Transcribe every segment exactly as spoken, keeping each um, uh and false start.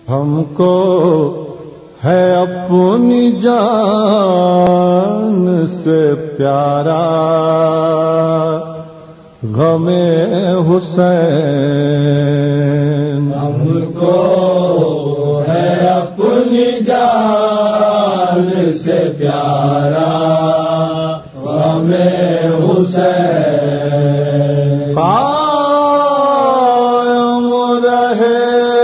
ہم کو ہے اپنی جان سے پیارا غم حسین، ہم کو ہے اپنی جان سے پیارا غم حسین، قائم رہے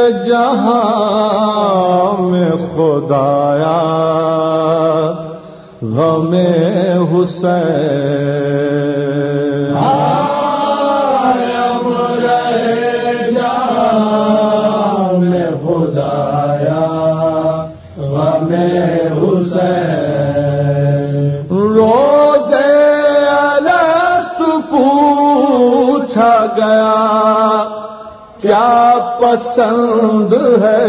جہاں میں خدایا غم حسین، قائم رہے جہاں میں خدایا غم حسین، روزے الست پوچھا گیا کیا پسند ہے،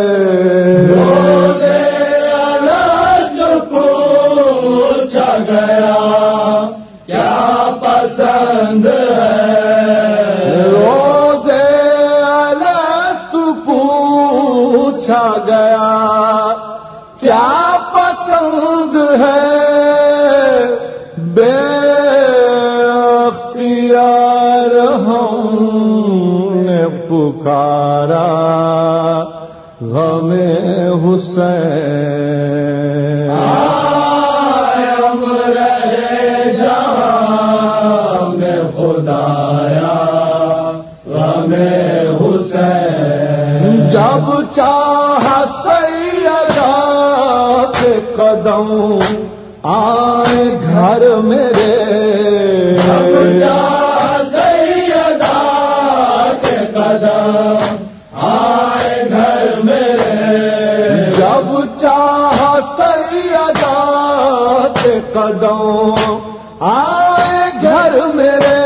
روزے الست پوچھا گیا کیا پسند ہے، روزے الست پوچھا گیا کیا پسند ہے، بے اختیار ہم نے پکارا غم حسین، قائم رہے جہاں میں خدایا غم حسین، جب چاہا سیدہ کے قدم آئے گھر میرے، جب چاہا سیدہ کے قدم آئے گھر میرے، جب چاہا سیدہ کے قدم آئے گھر میرے،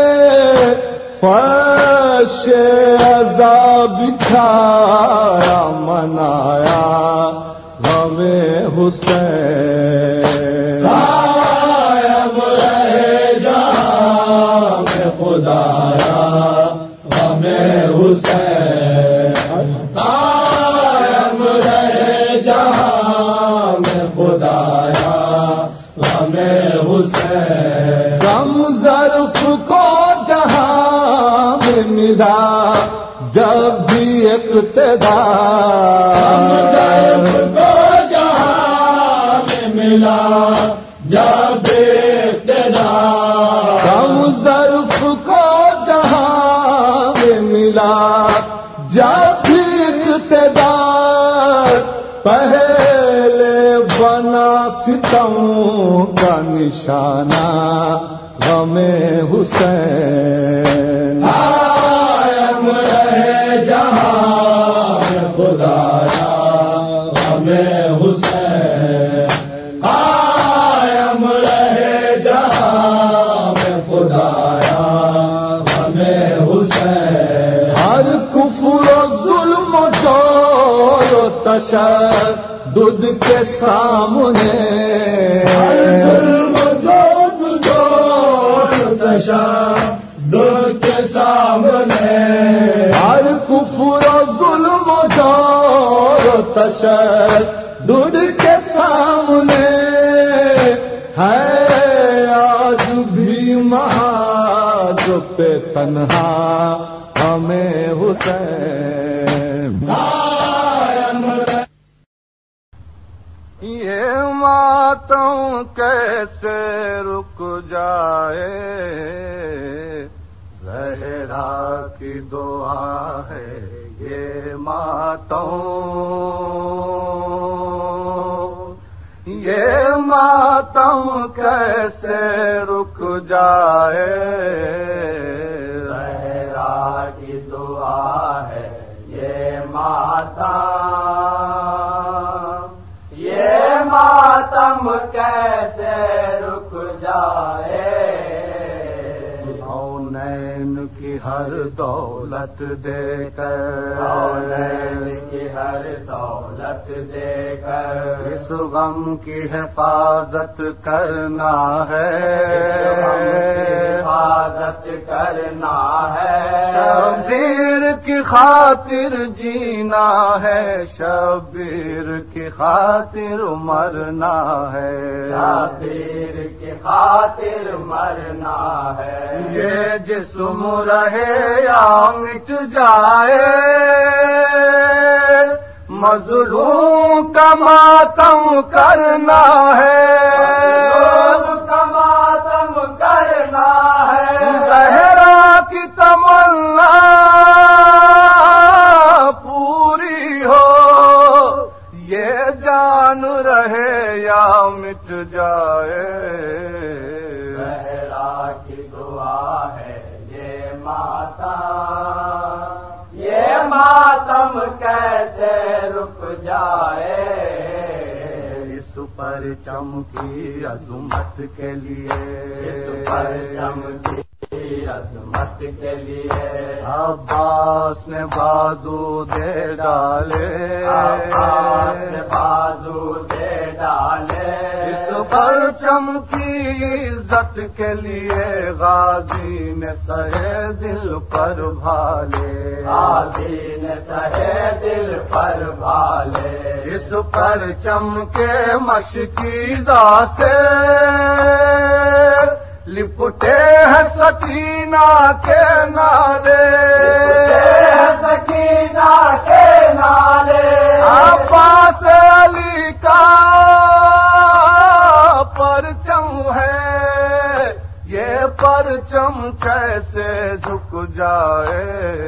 فرش عذاب بچھایا منایا غم حسین، قائم رہے جہاں میں خدایا غم حسین، قائم رہے جہاں میں خدایا غم حسین، غم ظرف کو جہاں میں ملا جب بھی اقتدار، ظرف کو جہاں میں ملا جب اقتدار، غم ظرف کو جہاں میں ملا جب بھی اقتدار، پہلے بنا ستم کا نشانہ غم حسین، قائم رہے جہاں میں خدایا غم حسین، قائم رہے جہاں میں خدایا غم حسین، ہر کفر و ظلم و جور و تشدد کے سامنے، ہر ظلم جور جور تشدد کے سامنے، ہر کفر و ظلم و جور و تشدد کے سامنے ہے آج بھی محاذ پہ تنہا ہمیں حسین، قائم رہے یہ ماتم کیسے رک جائے، زہرا کی دعا ہے یہ ماتم، یہ ماتم کیسے رک جائے، زہرا کی دعا ہے یہ ماتم، یہ ماتم کیسے رک جائے، کونین کی ہر دولت دے کر، کونین کی کر دولت دے کر اس غم کی حفاظت کرنا ہے، حفاظت کرنا ہے، شبیر کی خاطر جینا ہے، شبیر کی خاطر مرنا ہے، شبیر کی خاطر مرنا ہے، یہ جسم رہے یا مٹ جائے، مظلوم کا ماتم کرنا ہے، مظلوم کا ماتم کرنا ہے، زہرا کی تمنا پوری ہو، یہ جان رہے یا مٹ جائے، زہرا کی دعا ہے یہ ماتم، یہ ماتم کیسے رک جائے، اس پرچم کی عظمت کے لیے، اس پرچم کی عظمت کے لیے عباس نے بازو دے ڈالے، عباس نے بازو دے ڈالے، اس پرچم کی عزت کے لیے غازی نے سہے دل پر بھالے، غازی نے سہے دل پر بھالے، اس پرچم کے مشکیزہ سے لپٹے ہیں سکینہ کے نالے، سکینہ کے نالے، عباس علی کا پرچم ہے، یہ پرچم کیسے جھک جائے،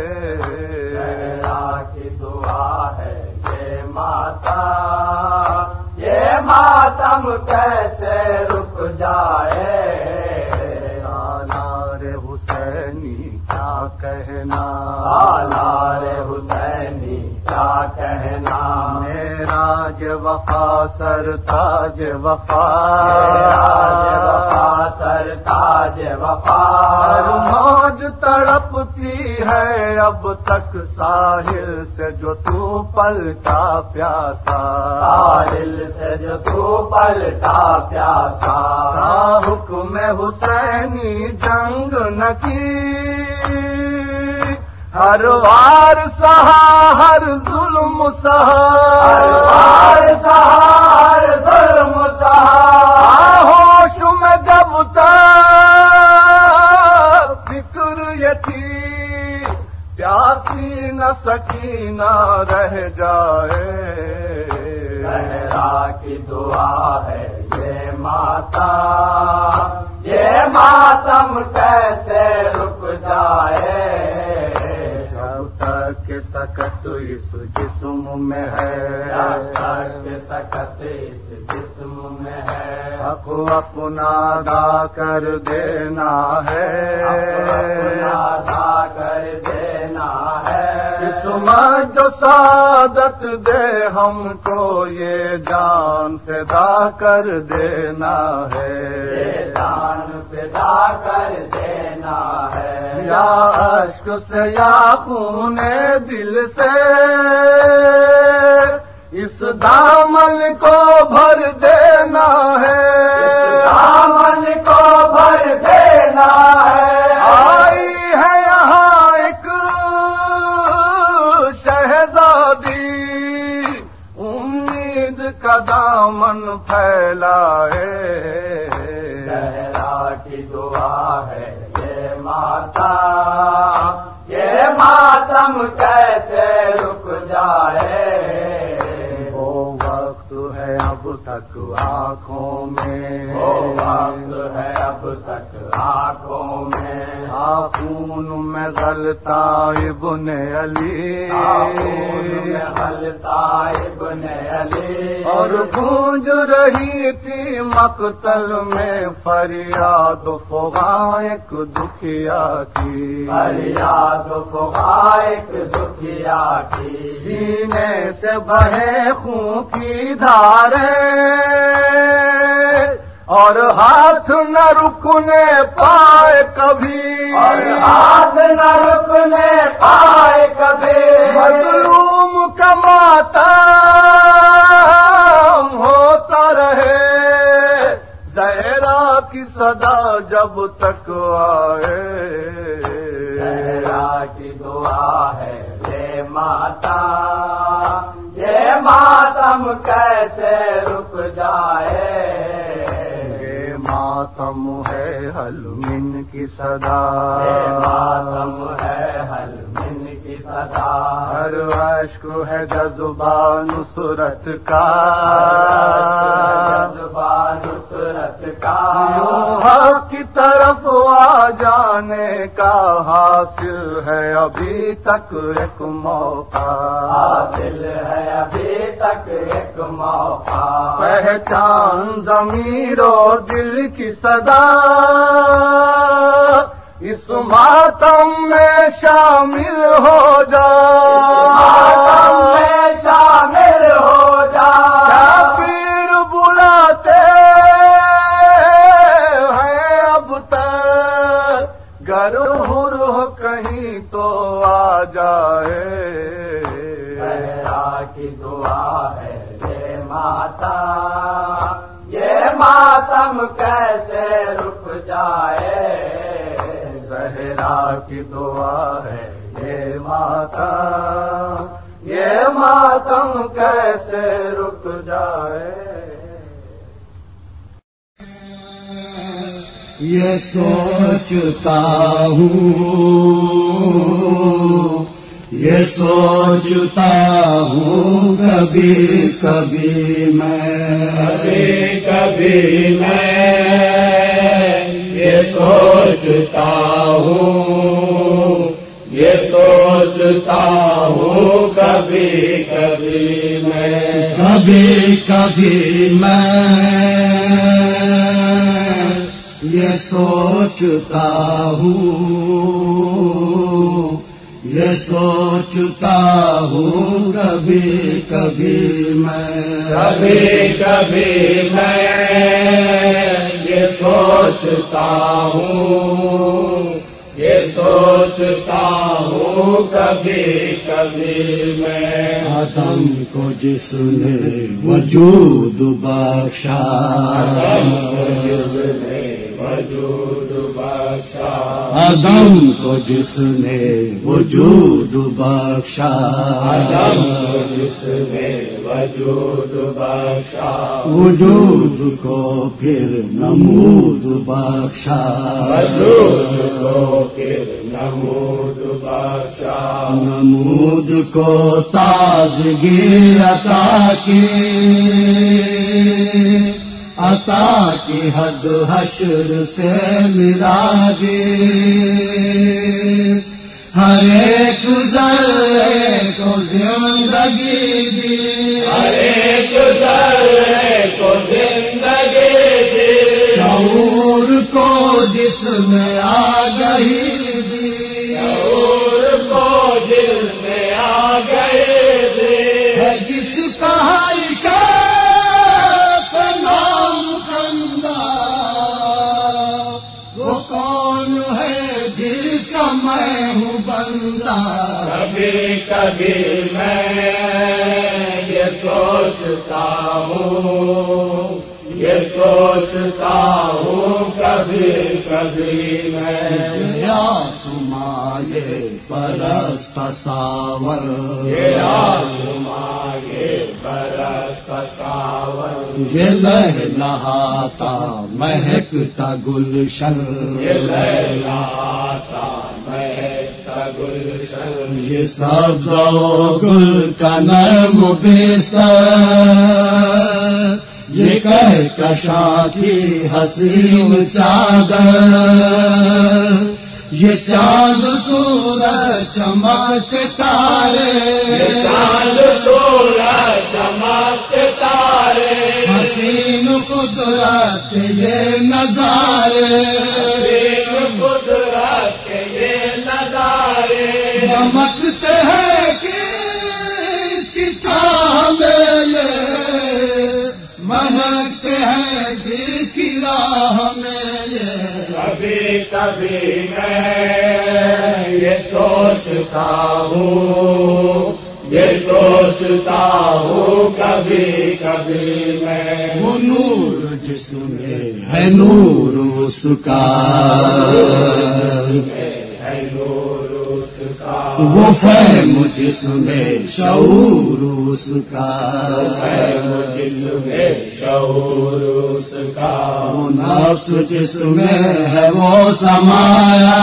زہرا کی دعا ہے یہ ماتم، یہ ماتم کیسے رک جائے، سالار حسینی کیا کہنا، سالار حسینی کیا کہنا، معراج وفا سر تاج وفا، تاج وفا سر تاج وفا، ہر موج تڑپتی ہے اب تک ساحل سے جو تو پلٹا پیاسا، ساحل سے جو تو پلٹا پیاسا، کا حکم حسینی جنگ نہ کی، ہر وار سہا ہر ظلم سہا، ہر بار سہار ظلم سہار، ہوش میں جب تک فکر یہ تھی پیاسی نہ سکینہ رہ جائے، زہرا کی دعا ہے یہ ماتم، یہ ماتم کیسے رک جائے، جب تک کہ سکت اس جسم میں ہے، جب تک کہ سکت اس جسم میں ہے، حق اپنا ادا کر دینا ہے، اپنا ادا کر دینا ہے، قسمت جو سعادت دے ہم کو یہ جان فدا کر دینا ہے، یہ جان فدا کر دینا ہے، یا اشک سے یا خون دل سے اس دامن کو بھر دینا ہے، دامن کو بھر دینا ہے، آئی ہے یہاں ایک شہزادی امید کا دامن پھیلائے، زہرا کی دعا ہے یہ ماتم، یہ ماتم کیسے رک جائے، وہ وقت ہے اب تک آنکھوں میں، وہ وقت ہے اب تک آنکھوں میں، خون میں غلطہ ابن علی، خون میں غلطہ ابن علی، اور گونج رہی تھی مقتل میں فریاد فغاں ایک دکھیا کی، فریاد فغاں ایک دکھیا کی، سینے سے بہے خون کی دھاریں اور ہاتھ نہ رکنے پائے کبھی، اور ہاتھ نہ رکنے پائے کبھی، مظلوم کما ماتم ہوتا رہے زہرا کی صدا جب تک آئے زہرا کی دعا ہے یہ ماتم یہ ماتم کیسے رک جائے یہ ماتم ہے حلمن کی صدا یہ ماتم ہے حلمن کی صدا ہر عشق ہے جذبہ نصرت کا جذبہ نصرت کا یوں حق کی طرف آ جانے کا حاصل ہے ابھی تک ایک موقع حاصل ہے ابھی تک ایک موقع پہچان ضمیر و دل کی صدا اس ماتم میں شامل ہو جا ماتم میں شامل ہو جا کیا پیر بلاتے ہیں اب تک گر روح کہیں تو آ جائے زہرا کی دعا ہے یہ ماتم یہ ماتم کیسے رک جائے زہرا کی دعا ہے یہ ماتم یہ ماتم کیسے رک جائے یہ سوچتا ہوں یہ سوچتا ہوں کبھی کبھی میں کبھی کبھی میں یہ سوچتا ہوں یہ سوچتا ہوں کبھی کبھی میں کبھی کبھی میں یہ سوچتا ہوں یہ سوچتا ہوں کبھی کبھی میں کبھی کبھی میں یہ سوچتا ہوں یہ سوچتا ہوں کبھی کبھی میں آدم کو جس نے وجود بخشا جس نے وجود بخشا آدم کو جس نے وجود بخشا آدم کو جس نے وجود بخشا وجود کو پھر نمود بخشا وجود کو پھر نمود بخشا نمود کو تازگی عطا کی عطا کی حد حشر سے ملا دی ہر ایک ذرے کو زندگی دی ہر ایک ذرے کو زندگی دی شعور کو جس میں آگہی دی شعور کو جس میں آ گئی دی ہے جس کا ہر شاپ نام کندہ وہ کون ہے جس کا میں ہوں بندہ کبھی کبھی میں یہ سوچتا ہوں یہ سوچتا ہوں کبھی کبھی میں یا سمائے پرست ساور یہ آسماں یہ برس کا ساور یہ لہلہاتا مہکتا گلشن یہ لہلاتا مہکتا گلشن یہ سبز و گل کا نرم بستر یہ کہکشاں کی حسین چادر یہ چاند سورج چمک تارے چاند سورج چمک تارے حسین قدرت کے یہ نظارے قدرت کے یہ نظارے چمکتے ہیں کہ اس کی چاہ میں یہ مہکتے ہیں جس کی راہ میں یہ کبھی کبھی میں یہ سوچتا ہوں یہ سوچتا ہوں کبھی کبھی میں، وہ نور جس میں ہے نور اس کا، ہے نور اس کا، وہ فہم جس میں شعور اس کا، فہم جس میں شعور اس کا، وہ نفس جس میں ہے وہ سمایا،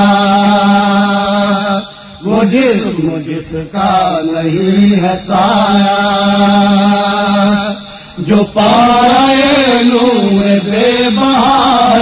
وہ جسم جس کا نہیں ہے سایہ، جو پائے نور بے بہا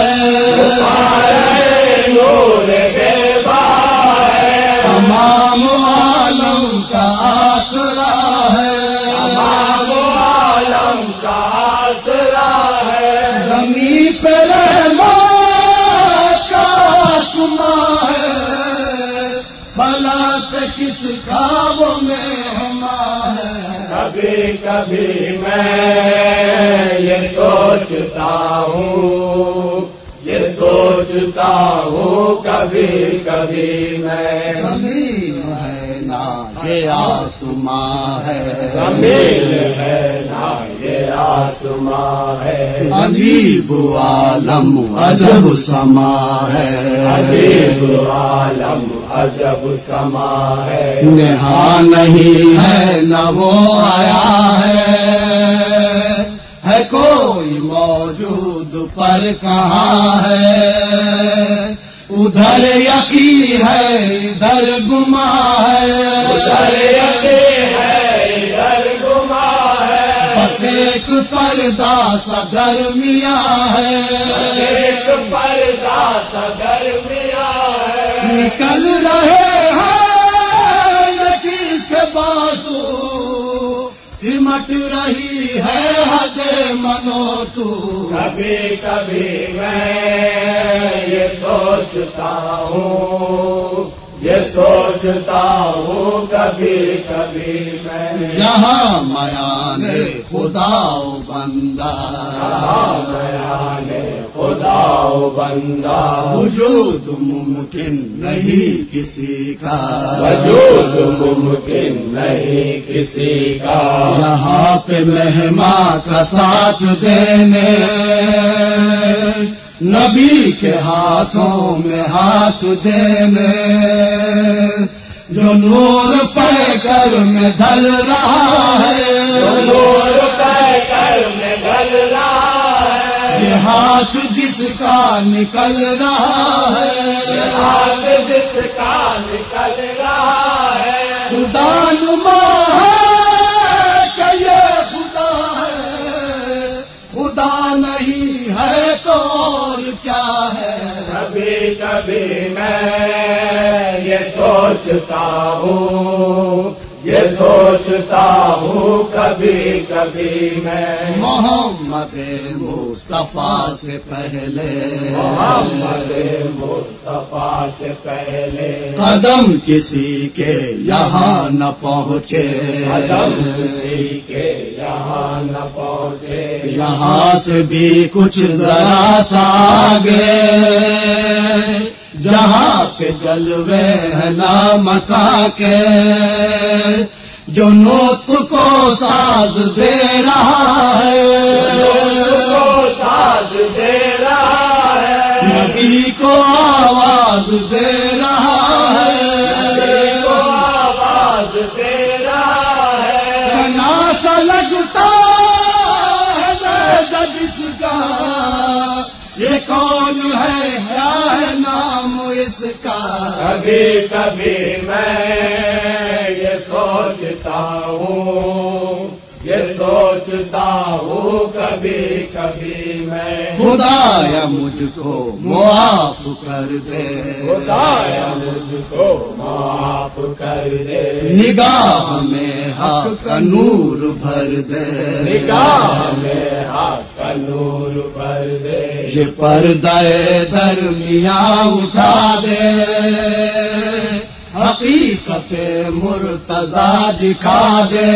ہے، نور بے بہا ہے، تمام عالم کا آسرا ہے، تمام عالم کا آسرا ہے، زمین پہ رحمت کا آسماں ہے، فلا پہ کس کا وہ مہمان ہے۔ کبھی کبھی میں یہ سوچتا ہوں، یہ سوچتا ہوں کبھی کبھی میں، زمین ہے نا یہ آسماں ہے، زمین ہے نا یہ آسماں ہے، عجیب عالم عجب سما ہے، عجیب عالم عجب سما ہے، نہا نہیں ہے نہ وہ آیا ہے، ہے کوئی موجود پر کہاں ہے، ادھر یقین ہے ادھر گما ہے، ادھر یقین ہے ادھر گما ہے، بس ایک پردہ سا درمیاں ہے، ایک پردہ سا درمیاں ہے، نکل رہے ہیں لکیس کے بازو، سمٹ رہی ہے حد منو تو، کبھی کبھی میں یہ سوچتا ہوں، یہ سوچتا ہوں کبھی کبھی میں، یہاں میان خدا و بندہ، بیان خدا و بندہ، وجود ممکن نہیں کسی کا، وجود ممکن نہیں کسی کا، یہاں پہ مہماں کا ساتھ دینے، نبی کے ہاتھوں میں ہاتھ دینے، جو نور پہ کر میں ڈھل رہا ہے، نور پہ کر میں ڈھل رہا ہے، یہ ہاتھ جس کا نکل رہا ہے، ہاتھ جس کا نکل رہا ہے، خدا نما ہے کہ یہ خدا ہے، خدا نہیں ہے تو اور کیا ہے، کبھی کبھی میں یہ سوچتا ہوں، یہ سوچتا ہوں کبھی کبھی میں، محمد مصطفیٰ سے پہلے، محمد مصطفیٰ سے پہلے، قدم کسی کے یہاں نہ پہنچے، قدم کسی کے یہاں نہ پہنچے، یہاں سے بھی کچھ ذرا سا آگے، جہاں پہ جلوے ہے نامکا کے، جو نطق کو ساز دے رہا ہے، کو ساز دے رہا ہے، نبی کو آواز دے رہا ہے، کو آواز دے رہا ہے، سنا سا لگتا ہے جس کا، یہ کون ہے کیا ہے نام اس کا، کبھی کبھی میں یہ سوچتا ہوں، یہ سوچتا ہوں کبھی کبھی میں، خدایا مجھ کو معاف کر دے، خدایا مجھ کو معاف کر دے، نگاہ میں حق کا نور بھر دے، نگاہ میں حق کا نور بھر دے، یہ پردہ درمیان اٹھا دے، حقیقت مرتضی دکھا دے،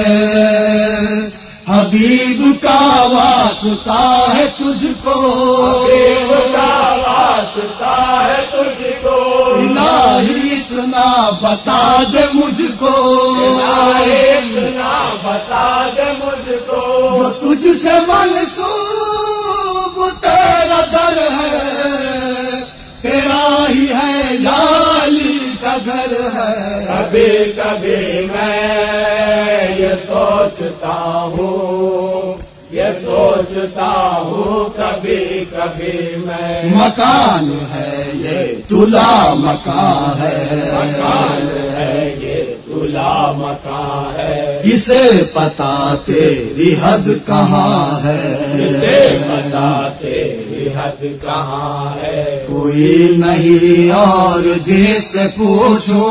حبیب کا واسطہ ہے تجھ کو، حبیب کا واسطہ ہے تجھ کو، الہی الہی اتنا بتا دے مجھ کو، اتنا بتا دے مجھ کو، جو تجھ سے منسوب تیرا در ہے، تیرا ہی ہے یا علی کا گھر ہے۔ کبھی کبھی میں یہ سوچتا ہوں، یہ سوچتا ہوں کبھی کبھی میں، مکان ہے یہ تلا مکان ہے، مکان ہے یہ تلا مکان ہے، کسے پتا تیری حد کہاں ہے، کسے پتا تیری حد کہاں ہے، کوئی نہیں اور جس سے پوچھوں،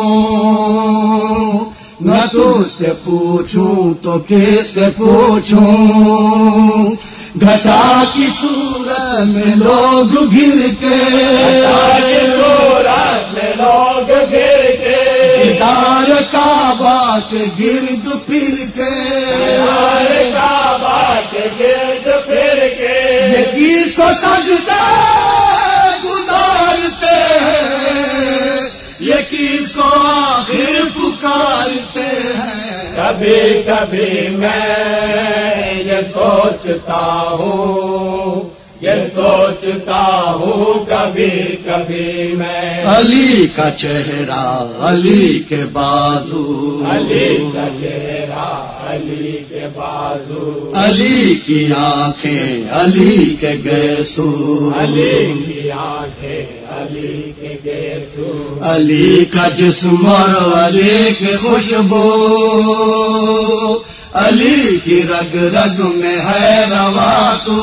نہ تو سے پوچھوں تو کس سے پوچھوں، گھٹا کی صورت میں لوگ گر کے، صورت میں لوگ گر کے، جدار کعبہ کے گرد پھر کے، کعبہ کے گرد پھر کے، یہ کس کو سجدہ گزارتے ہیں، یہ کس کو آخر پکارتے ہیں۔ کبھی کبھی میں یہ سوچتا ہوں، یہ سوچتا ہوں کبھی کبھی میں، علی کا چہرہ علی کے بازو، علی کا چہرہ علی کے بازو، علی کی آنکھیں علی کے گیسو، علی کی آنکھیں علی کے گیسو، علی کا جسم اور علی کی خوشبو، علی کی رگ رگ میں ہے رواں تو،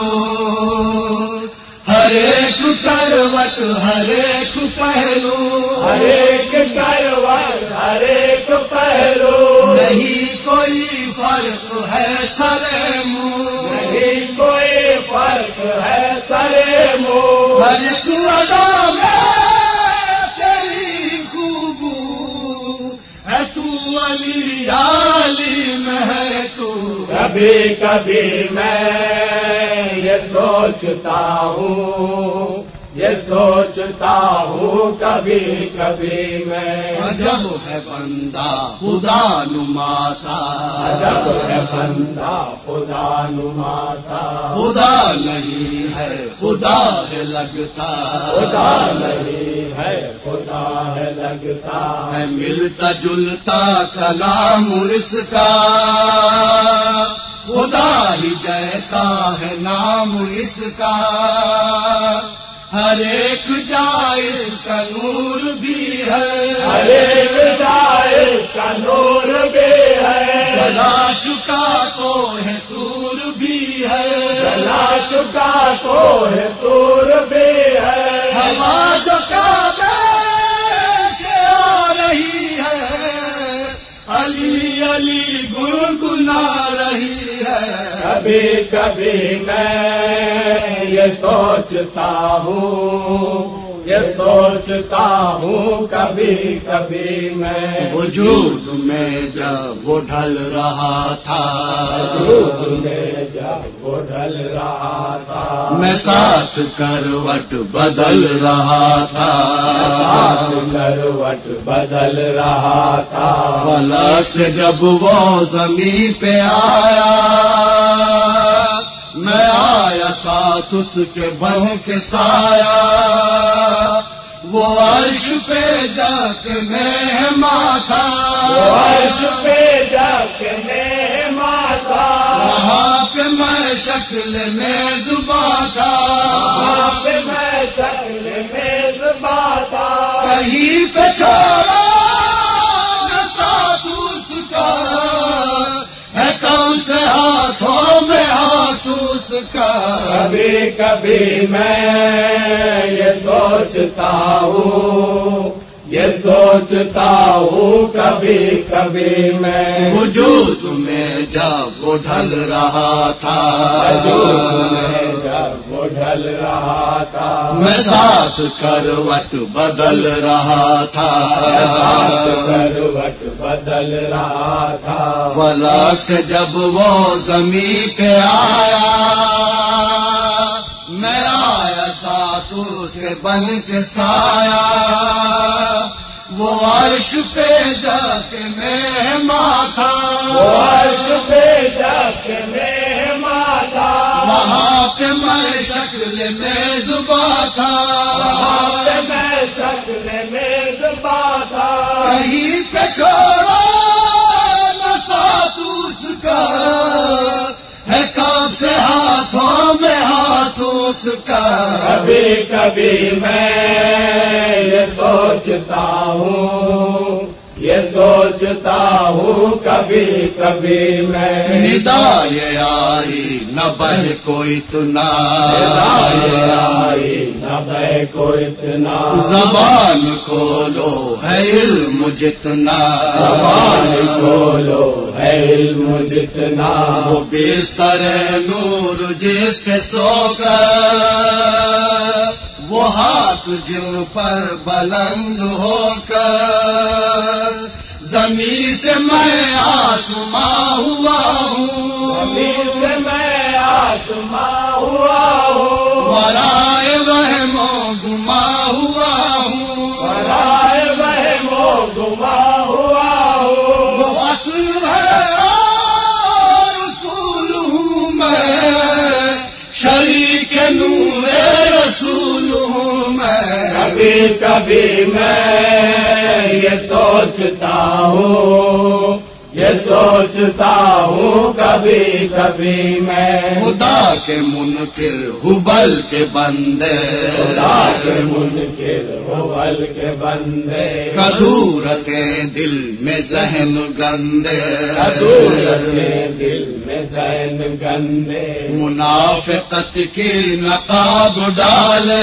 ہر ایک کروٹ ہر ایک پہلو، ہر ایک کروٹ ہر ایک پہلو، نہیں کوئی فرق ہے سر منہ، نہیں کوئی فرق ہے سرے منہ، ہر ایک ادا میں تیری خوبو ہے، تو علی علی میں ہے تو۔ کبھی کبھی میں یہ سوچتا ہوں، یہ سوچتا ہوں کبھی کبھی میں، عجب ہے بندہ خدا نما سا، عجب ہے بندہ خدا نما سا، خدا نہیں ہے خدا ہے لگتا، خدا نہیں ہے خدا ہے لگتا، ہے ملتا جلتا کلام اس کا، خدا ہی جیسا ہے نام اس کا، ہر ایک جائز کا نور بھی ہے، ہر ایک جائز کا نور بھی ہے، جلا چکا تو ہے دور بھی ہے، جلا چکا تو ہے دور بھی ہے، ہوا جو کعبے سے آ رہی ہے، علی علی گنگنا رہی ہے۔ کبھی کبھی میں یہ سوچتا ہوں، یہ سوچتا ہوں کبھی کبھی میں، وجود میں جب وہ ڈھل رہا تھا، وجود میں جب وہ ڈھل رہا تھا، میں ساتھ کروٹ بدل رہا تھا، ساتھ کروٹ بدل رہا تھا، فلک سے جب وہ زمین پہ آیا، میں آیا ساتھ اس کے بن کے سایہ، وہ عرش پہ جا کے مہماں تھا، عرش پہ جا کے مہماں تھا، وہاں پہ میں شکل میں زباں تھا، وہاں پہ میں شکل میں زباں تھا، کہیں پہ چھوڑا نہ ساتھ اس کا، ہے کون سے ہاتھوں میں ہاتھ اس کا۔ کبھی کبھی میں یہ سوچتا ہوں، یہ سوچتا ہوں کبھی کبھی میں، وجود میں جب وہ ڈھل رہا تھا، وجود میں جب وہ ڈھل رہا تھا، میں ساتھ کروٹ بدل رہا تھا، ساتھ کروٹ بدل رہا تھا، فلک سے جب وہ زمین پہ آیا، میں آیا ساتھ اس کے بن کے سایہ، وہ عرش پہ جا کے مہماں تھا، وہ عرش پہ جا کے مہماں تھا، وہاں پہ میں شکل میزباں تھا، وہاں پہ میں شکل میزباں تھا، کہیں پہ چھوڑا نہ ساتھ اس کا، ہے کام سے ہاتھوں میں ہاتھ اس کا۔ کبھی کبھی میں یہ سوچتا ہوں، یہ سوچتا ہوں کبھی کبھی میں، ندا یہ آئی نہ بہ کوئی تنا، ندائے آئی نہ بہ کو اتنا، زبان کھولو ہے علم جتنا، زبان کھولو ہے علم جتنا، وہ بستر نور جس پہ سو کر، وہ ہاتھ جن پر بلند ہو کر، زمین سے میں آسماں ہوا ہوں، زمین سے میں آسماں ہوا ہوں، ورائے وہم و گما ہوا ہوں، برائے وہم و گما ہوا ہوں، وہ اصل ہے اور رسول ہوں میں، شریک نور رسول ہوں میں۔ کبھی کبھی میں یہ سوچتا ہوں، یہ سوچتا ہوں کبھی کبھی میں، خدا کے منکر حبل کے بندے، خدا کے منکر حبل کے بندے، کدورتیں دل میں ذہن گندے، عدولت دل میں ذہن گندے، منافقت کی نقاب ڈالے،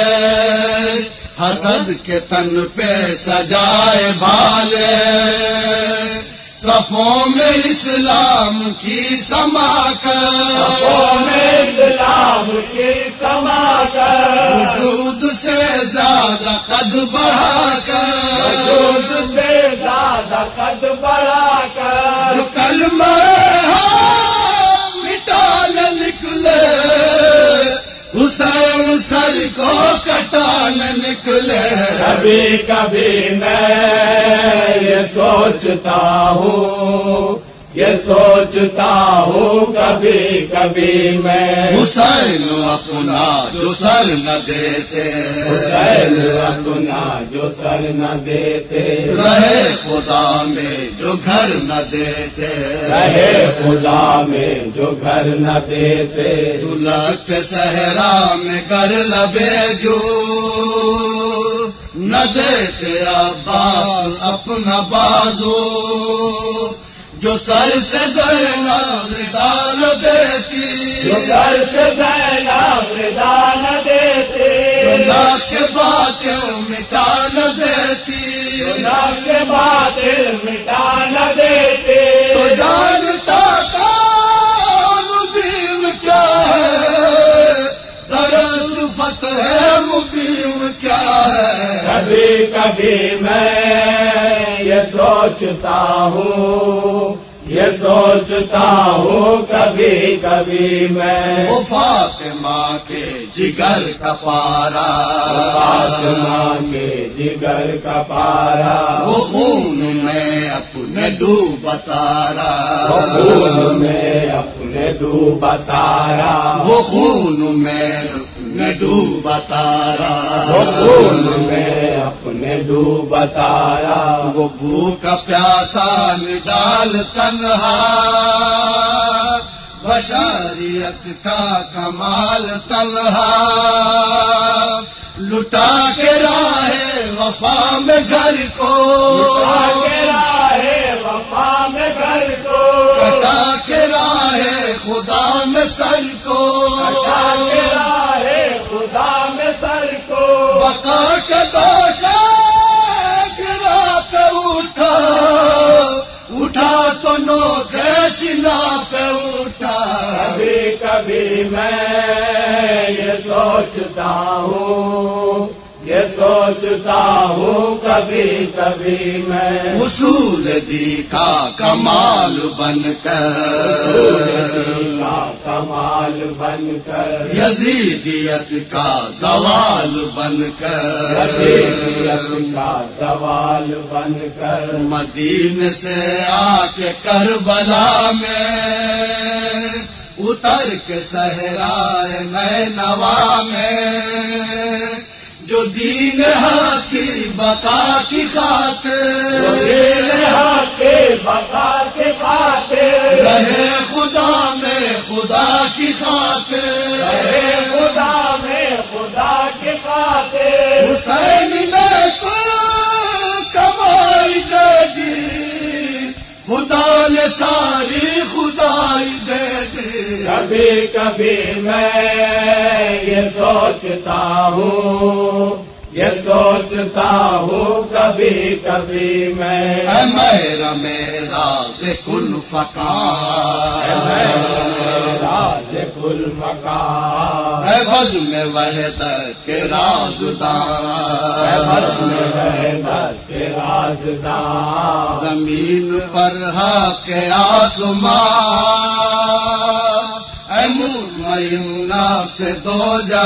حسد کے تن پہ سجائے بالے، صفوں میں اسلام کی سما قوم کر، اسلام کی سما کر، وجود سے زیادہ قد بڑھا کر، وجود سے زیادہ قد بڑھا کر، جو کلمہ حق مٹانے نکلے، حسین سر کو کٹانے نکلے۔ کبھی کبھی میں یہ سوچتا ہوں، یہ سوچتا ہوں کبھی کبھی میں، حسین اپنا جو سر نہ دیتے، حسین اپنا جو سر نہ دیتے، رہے خدا میں جو گھر نہ دیتے، رہے خدا میں جو گھر نہ دیتے، سلگت صحرا میں کر لبے جو نہ دیتے عباس اپنا بازو، جو سر سے زینب ردا نہ دیتی، جو گھر سے زینب ردا نہ دیتے، جو نقش باطل مٹا نہ دیتی، جو نقش باطل مٹا نہ دیتے، تو جانتا کون دین کیا ہے، درست فتح مبین کیا ہے۔ کبھی کبھی میں یہ سوچتا ہوں، یہ سوچتا ہوں کبھی کبھی میں، وہ فاطمہ کے جگر کا پارا، فاطمہ کے جگر کا پارا، وہ خون میں اپنے ڈوب تارا، وہ خون میں اپنے ڈوب تارا، وہ خون میں اپنے ڈوب تارا، وہ خون میں اپنے ڈوب تارا، وہ بھوکا پیاسا نڈال تنہا، بشریت کا کمال تنہا، لٹا کے راہ وفا میں گھر کو، کے راہ وفا میں گھر کو، کٹا کے راہ خدا میں سر کو، کے راہ خدا میں سر کو، بقا کے دوشا گرا پہ اٹھا، اٹھا تو نو سینا پہ اٹھا۔ کبھی کبھی میں یہ سوچتا ہوں، یہ سوچتا ہوں کبھی کبھی میں، اصول دی کا کمال بن کر، کا کمال بن کر، یزیدیت کا زوال بن کر، یزیدیت کا زوال بن کر، مدینے سے آ کے کربلا میں اتر کے صحرائے نینوا میں، جو دین حق کی بقا کی خاطر، کے بقا کے خاطر، رہے خدا میں خدا کی خاطر، رہے خدا میں خدا کی خاطر، حسین نے تو کمائی دے دی، خدا نے ساری خدائی دے دی۔ کبھی کبھی میں یہ سوچتا ہوں، یہ سوچتا ہوں کبھی کبھی میں، اے میرا میرا کن فکان، راز کل مکان، اے بزم وحدت کے رازدان، وحدت کے رازدان، زمین پر حق آسمان، اے مطمئنہ سے دو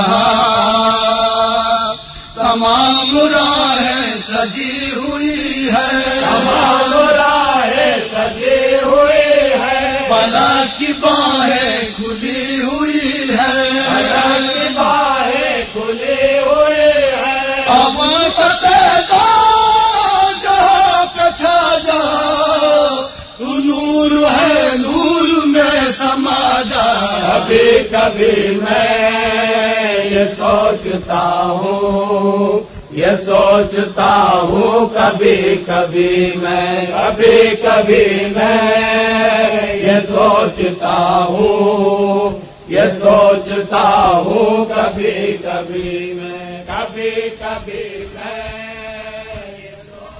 جہاں، تمام راہیں سجی ہوئی ہے، تمام راہیں سجی ہوئی ہے، فلا کی باہیں کھلی ہوئی ہے، فلا کی باہیں کھلی ہوئی ہے، اب سطح دو جہاں پہ چھا جا، تو نور ہے نور میں سما جا۔ کبھی کبھی میں یہ سوچتا ہوں، یہ سوچتا ہوں کبھی کبھی میں، کبھی کبھی میں یہ سوچتا ہوں، یہ سوچتا ہوں کبھی کبھی میں، کبھی کبھی میں یہ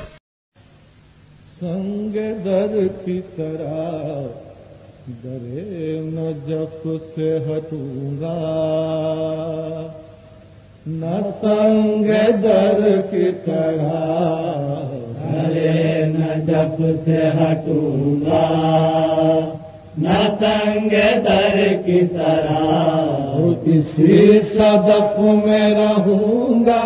سنگ در کی طرح درے نجف سے ہٹوں گا، نہ سنگ در کی طرح درے نجف سے ہٹوں گا، نہ سنگ در کی طرح اسی صدف میں رہوں گا،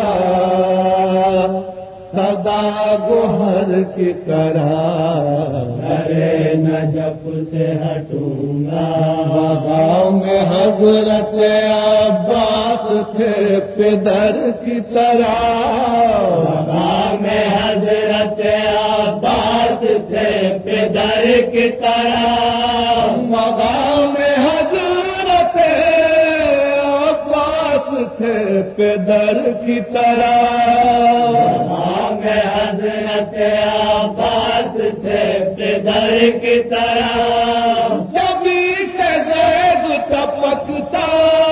سدا گوہر کی طرح درے نجف سے ہٹوں گا، بغاؤ میں حضرت عباس تھے پدر کی طرح، بغاؤ میں حضرت عباس تھے پدر کی طرح، بغاؤ میں حضرت عباس تھے پدر کی طرح، میں حضرت عباس تھے پدر کی طرح، جبھی سے زید ٹپکتا،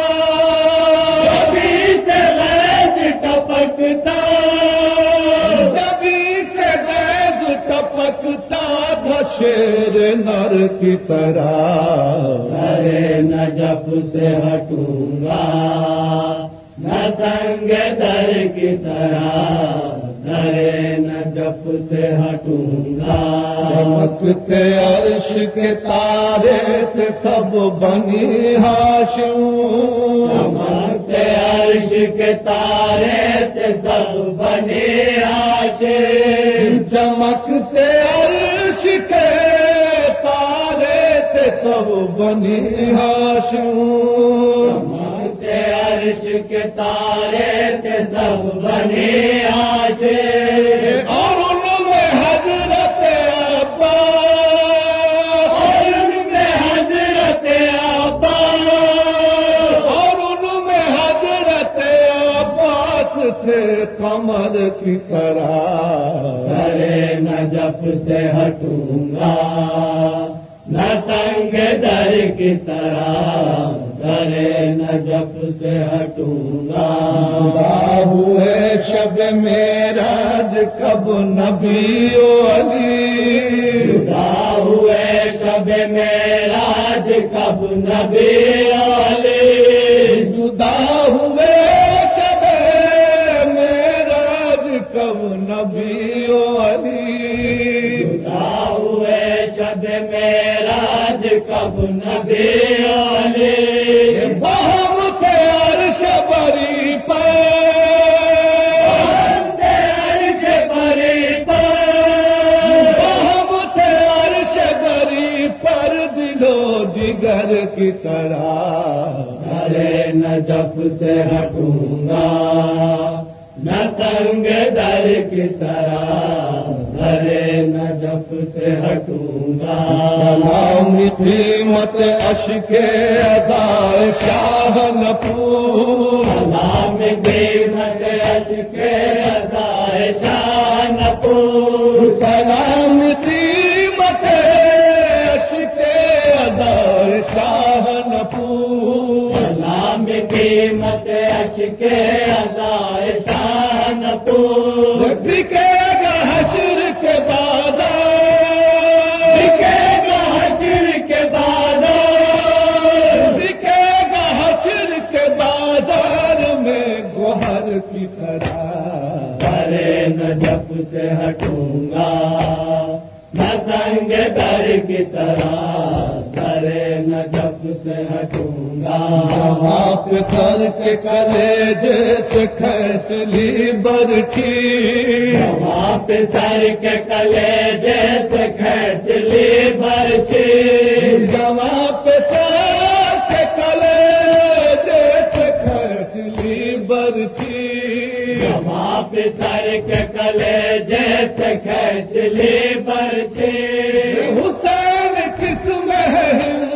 جبھی سے غیظ ٹپکتا، جبھی سے زید ٹپکتا تھا شیر نر کی طرح، درے نجف سے ہٹوں گا، نہ سنگ در کی طرح درے نجف سے ہٹوں گا، چمکتے عرش کے تارے تھے سب بنی ہاشم، چمکتے عرش کے تارے تھے سب بنی ہاشم، چمکتے عرش کے تارے تھے سب بنی ہاشم، چمکتے عرش کے تارے تھے سب بنی ہاشم، اور ان میں حضرت عباس، اور ان میں حضرت عباس، اور ان میں حضرت عباس تھے قمر کی طرح، درے نجف سے ہٹوں گا، نہ سنگ در کی طرح درے نجف سے ہٹوں گا، خدا ہوئے شب معراج کب نبی و علی، جدا ہوئے شب معراج کب نبی علی، جدا ہوئے شب معراج کب نبی و علی، جدا ہوئے شب معراج کب نبی علی، در کی طرح ارے نجف سے ہٹوں گا نہ سنگ در کی طرح ارے نجف سے ہٹوں گا سلام قیمت اشک ادا شاہ نپور سلام قیمت اشک ادا شاہ نپور سلام قیمت اشک ادا شاہ نپور سلام قیمت اشک ادا شاہ نپور بکے گا حشر کے بازار بکے گا حشر کے بازار بکے گا حشر کے بازار میں گوہر کی طرح ارے نجف سے ہٹوں گا نہ سنگ در کی طرح ارے نجف سے ہٹوں گا آپ سر کے کلیجے سے کھینچ لی برچھی وہاں پہ سر کے کلیجے سے کھینچ لی برچھی جمع پہ سر کے کلیجے سے کھینچ لی برچھی وہاں پہ سر کے کلیجے سے کھینچ لی برچھی حسین کس میں ہے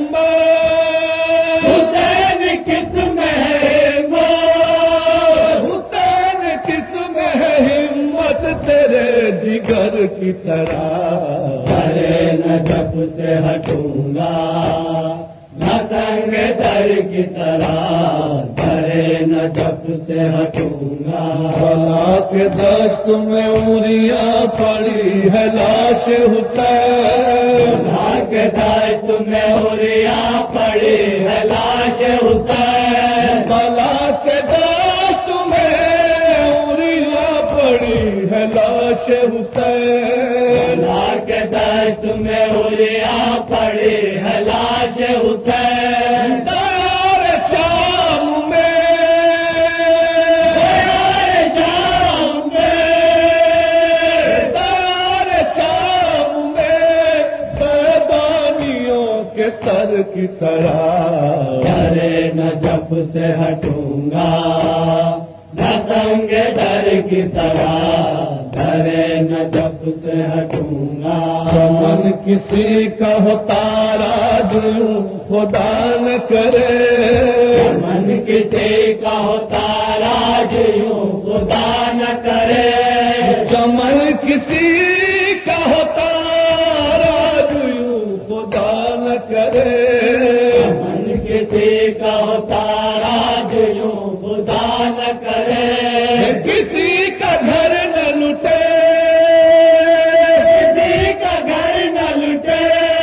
ہمت حسین کس میں ہے موت حسین کس میں ہے ہمت تیرے جگر کی طرح ارے نجف سے ہٹوں گا نہ سنگ در کی طرح ارے نجف سے ہٹوں گا بلا کے دست میں اونیاں پڑی ہے لاش حسین بلا کے دست میں اوریا پڑی ہے لاش حسین بلا کے دست میں اونیاں پڑی ہے لاش حسین بلا کے دست میں اوریا پڑی ہے لاش حسین دار شام میں دار شام میں دار شام میں بیدانیوں کے سر کی طرح ارے نجف سے ہٹوں گا نہ سنگ در کی طرح ارے نجف سے ہٹوں گا من کسی کا ہو تارا دوں خدا نہ کرے من کسی کا ہوتا راج یوں خدا نہ کرے چمن کسی کا ہو تارا دوں خدا نہ کرے من کسی کا ہوتا راج یوں خدا نہ کرے کسی کا گھر نہ لٹے کسی کا گھر نہ لٹے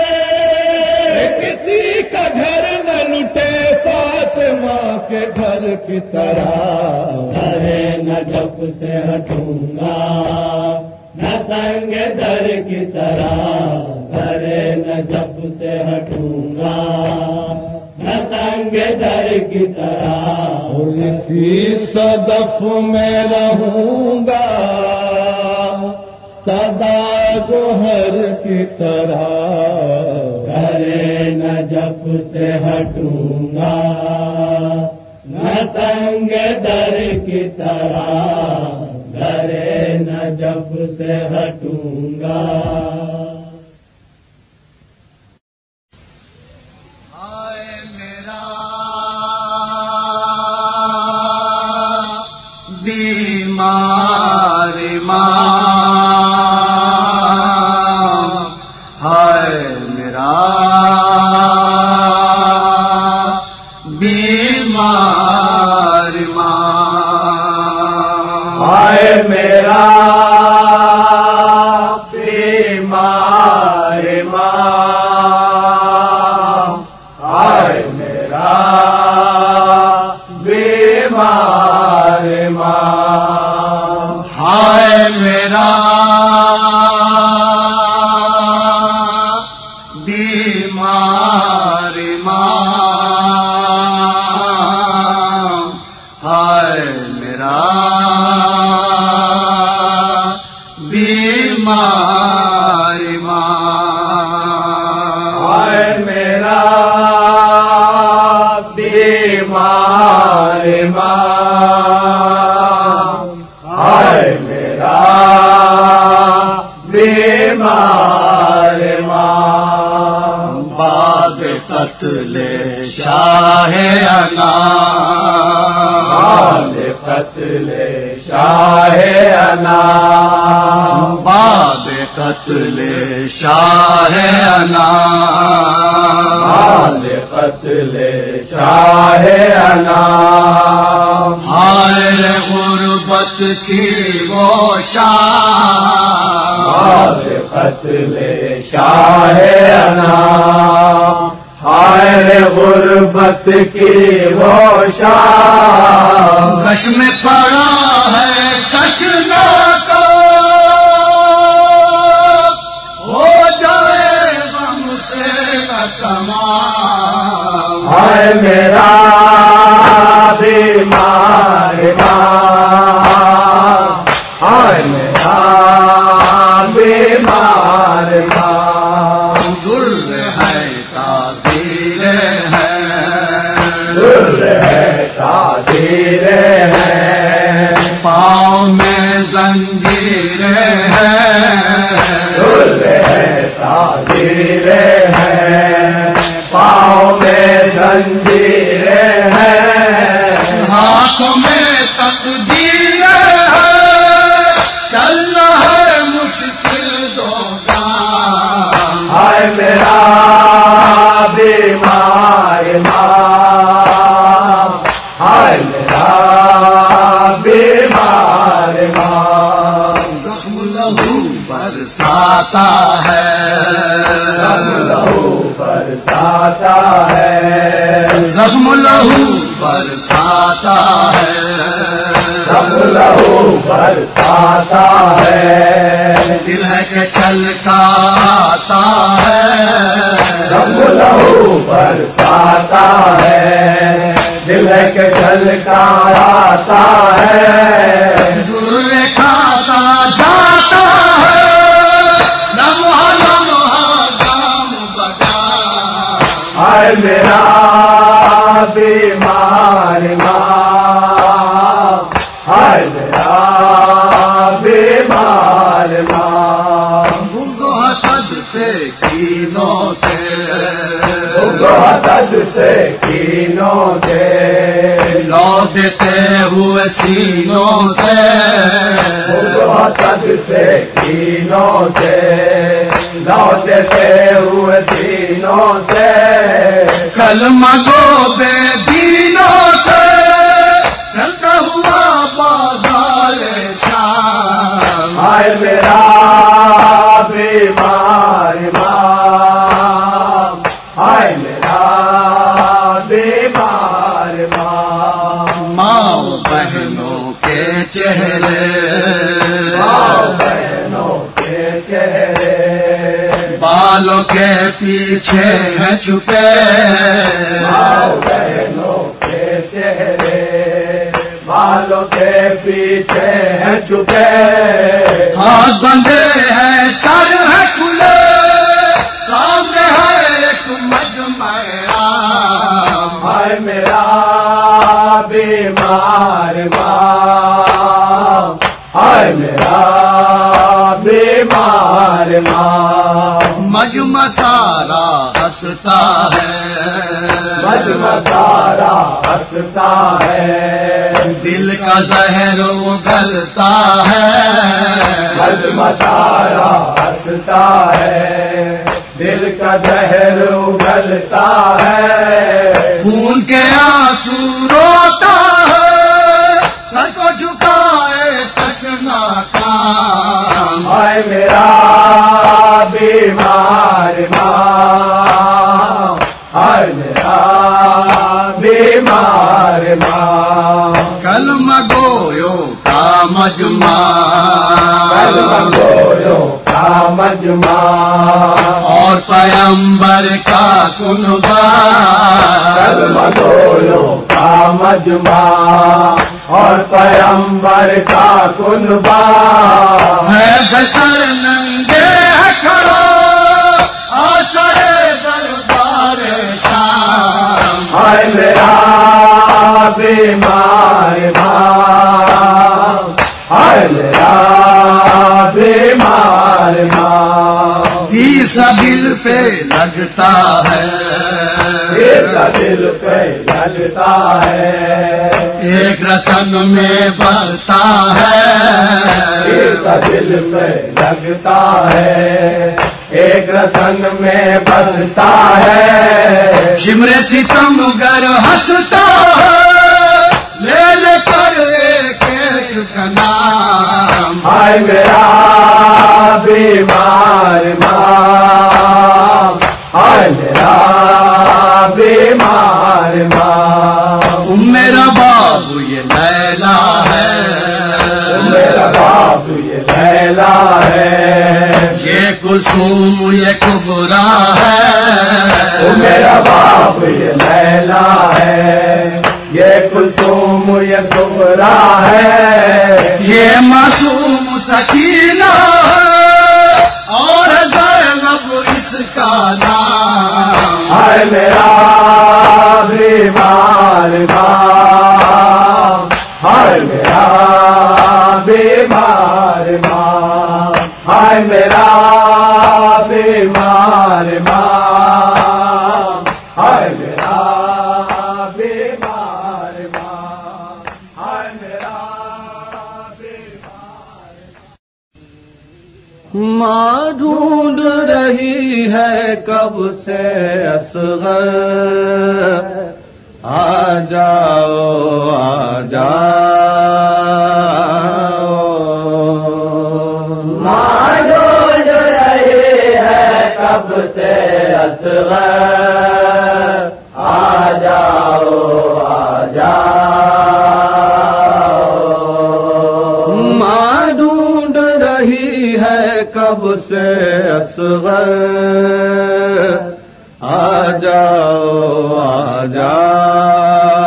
کسی کا گھر نہ لٹے فاطمہ کے گھر کی طرح ارے نجف سے ہٹوں گا نہ سنگ در کی طرح ارے نجف سے ہٹوں گا نہ سنگ در کی طرح اسی صدف میں رہوں گا سدا گوہر کی طرح ارے نجف سے ہٹوں گا نہ سنگ در کی طرح ارے نجف سے ہٹوں گا آئے میرا بیمار ماں ہائے میرا بیمار ماں ہائے میرا بیمار ماں ہائے میرا بیمار ماں ہائے میرا بیمار ماں ہائے میرا شاہ انام، بعد قتل شاہ انام، بعد قتل شاہ انام، بعد قتل شاہ انام، ہائے غربت کی وہ شام، بعد قتل شاہ انام، ہائے غربت کی وہ شام، کش میں پڑا ہے تشنا کا، ہو جائے غم سے نہ تمام، ہائے میرا بیمار ماں، ہائے میرا بیمار ماں، در ہے تعزیر ہے، در ہے تعزیر ہے، پاؤں میں زنجیر ہے، در ہے تعزیر ہے، پاؤں میں زنجیر ہے، ہاتھوں میں تقدیر ہے، چل رہا ہے مشکل دو کام، ہائے میرا بیمار ماں، ہائے میرا بیمار ماں، زخم لہو برساتا ہے، زخم لہو برساتا ہے، زخم لہو برساتا ہے، زخم لہو برساتا ہے، دل ہے کہ چھلکا آتا ہے، زخم لہو برساتا ہے، دل ہے کہ چھلکا آتا ہے، دور کھاتا جاتا ہے، لمحہ لمحہ گام بگام، ہائے میرا بیمار ماں، ہائے میرا بیمار ماں، بغض و حسد سے کینوں سے، بغض و حسد سے کینوں سے، لو دیتے ہوئے سینوں سے، بغض و حسد سے کینوں سے، لو دیتے ہوئے سینوں سے، کلمہ گو بے دینوں سے، چلتا ہوا بازار شام، ہائے میرا بیمار ماں، ہائے میرا بیمار ماں، ماں و بہنوں کے چہرے، ماں بہنوں کے چہرے، بالوں کے پیچھے ہیں چھپے، ماں بہنوں کے چہرے، بالوں کے پیچھے ہیں چھپے، ہاتھ بندے ہیں سر ہے کھلے، سامنے ہے ایک مجمع عام، ہائے میرا بیمار ماں، ہائے میرا بیمار ماں، مجمع سارا ہنستا ہے، مجمع سارا ہنستا ہے، دل کا زہر اگلتا ہے، مجمع سارا ہنستا ہے، دل کا زہر اگلتا ہے، خون کے آنسو روتا ہے، سر کو جھکائے تشنا کام، ہائے میرا بیمار ماں، ہائے میرا بیمار ماں، کلمہ گویوں کا مجمع، کلمہ گویوں کا مجمع، اور پیمبر کا کنبہ، کلمہ گویوں کا مجمع، اور پیمبر کا کنبہ، ہے بسر ننگے ہے کھڑا، آثر دربار شام، ہائے میرا بیمار ماں، ہائے میرا بیمار ماں، تیر سا دل پہ لگتا ہے، ایک سا دل پہ لگتا ہے، ایک رسن میں بستا ہے، ایک سا دل پہ لگتا ہے، ایک رسن میں بستا ہے، شمر ستم گر ہنستا ہے، لے لے کر ایک ایک کا نام، ہائے میرا بیمار ماں، ہائے میرا بیمار ماں، میرا بابو یہ لیلا ہے، میرا باپ یہ لیلا ہے، یہ کلثوم یہ کبرا ہے، میرا باپ یہ لیلا ہے، یہ کلثوم یہ کبرا ہے، یہ معصوم سکینہ ہے، اور زینب اس کا نام، ہائے میرا بیمار ماں، ہائے میرا بیمار ماں، ہائے میرا بیمار ماں، ہائے میرا بیمار ماں، ہائے میرا بیمار ماں ڈھونڈ رہی ہے کب سے اصغر، آ جاؤ آ جاؤ، ماں ڈھونڈ رہی ہے کب سے اصغر، آ جاؤ آ جاؤ، ماں ڈھونڈ رہی ہے کب سے اصغر، آ جاؤ آ جاؤ،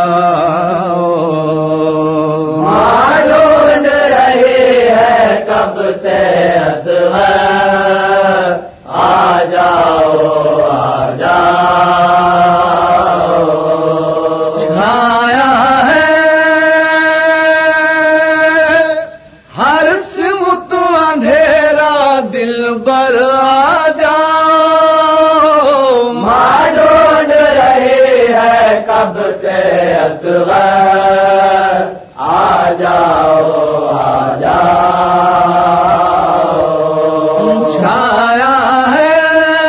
ماں ڈھونڈ رہی ہے کب سے اصغر، آ جاؤ آ جاؤ، چھایا ہے ہر سمت اندھیرا دل بر، آ جاؤ، ماں ڈھونڈ رہی ہے کب سے اصغر، آ جاؤ آ جاؤ، چھایا ہے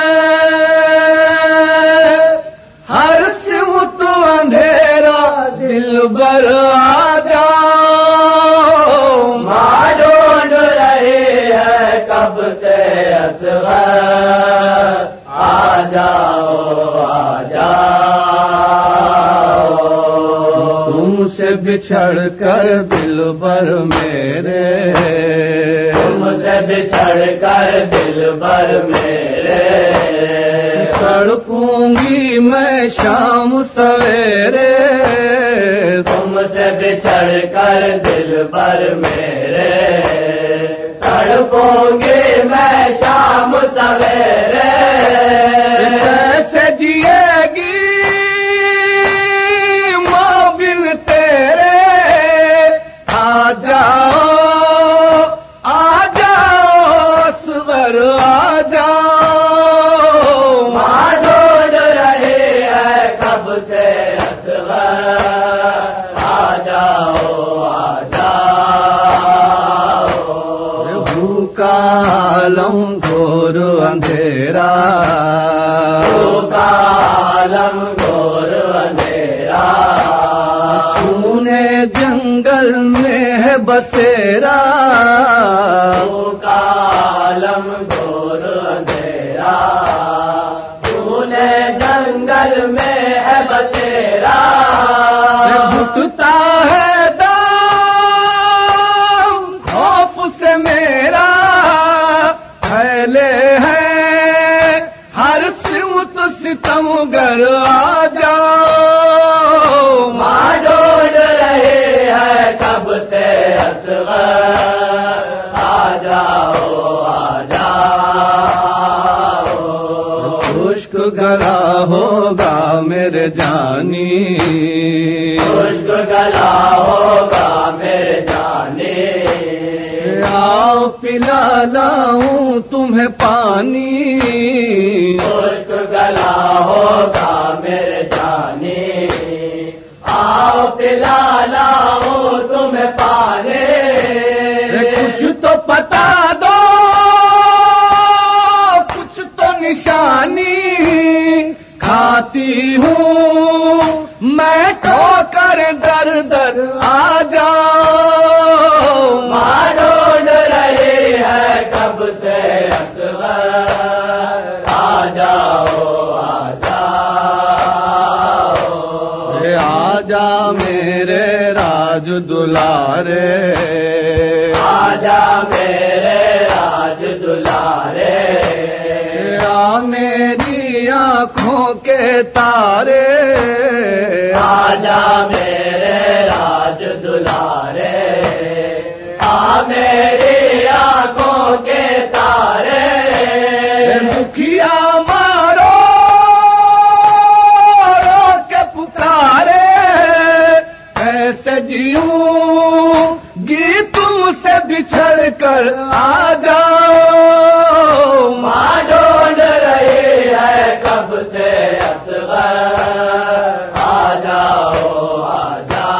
ہر سمت اندھیرا دل بر، آ جاؤ، ماں ڈھونڈ رہی ہے کب سے اصغر، آ جاؤ آ جاؤ، تم سے بچھڑ کر دل بر میرے، تم سے بچھڑ کر دل بر میرے، تڑپوں گی میں شام سویرے، تم سے بچھڑ کر دل بر میرے، تڑپوں گی میں شام سویرے، کیسے جیے گی ماں بن تیرے، آ جاؤ آ جاؤ اصغر، آ جاؤ، ماں ڈھونڈ رہی ہے کب سے اصغر، آ جاؤ آ جاؤ، بھوکا عالم گھور اندھیرا، بھوکا عالم گھور اندھیرا، سونے جنگل میں ہے بسیرا، بھوکا عالم گھور اندھیرا، سونے جنگل میں ہے بسیرا، گھٹتا ہے دم خوف سے میرا، پھیلے ہیں ہر سمت ستم گر، آ جاؤ، ماں ڈھونڈ رہی ہے کب سے اصغر، آ جاؤ آ جاؤ، خشک گلا ہوگا میرے جانی، خشک گلا ہوگا میرے جانی، آؤ پلا لاؤں تمہیں پانی، خشک گلا ہوگا میرے جانی، آؤ پلا لاؤں تمہیں پانی، کچھ تو پتا دو کچھ تو نشانی، کھاتی ہوں میں کھو کر در در آ جاؤ، ماں ڈھونڈ رہی ہے کب سے اصغر، آ جاؤ آ جاؤ، اے آ جا میرے راج دلارے، آ جا میرے راج دلارے، آ میری آنکھوں کے تارے، آ جا میرے راج دلارے، آ میری آنکھوں کے تارے، دکھیا مارو رو کے پکارے، ایسے جیوں گی تم سے بچھڑ کر آ جاؤ، ماں ڈھونڈ رہی ہے کب سے اصغر، آ جاؤ آ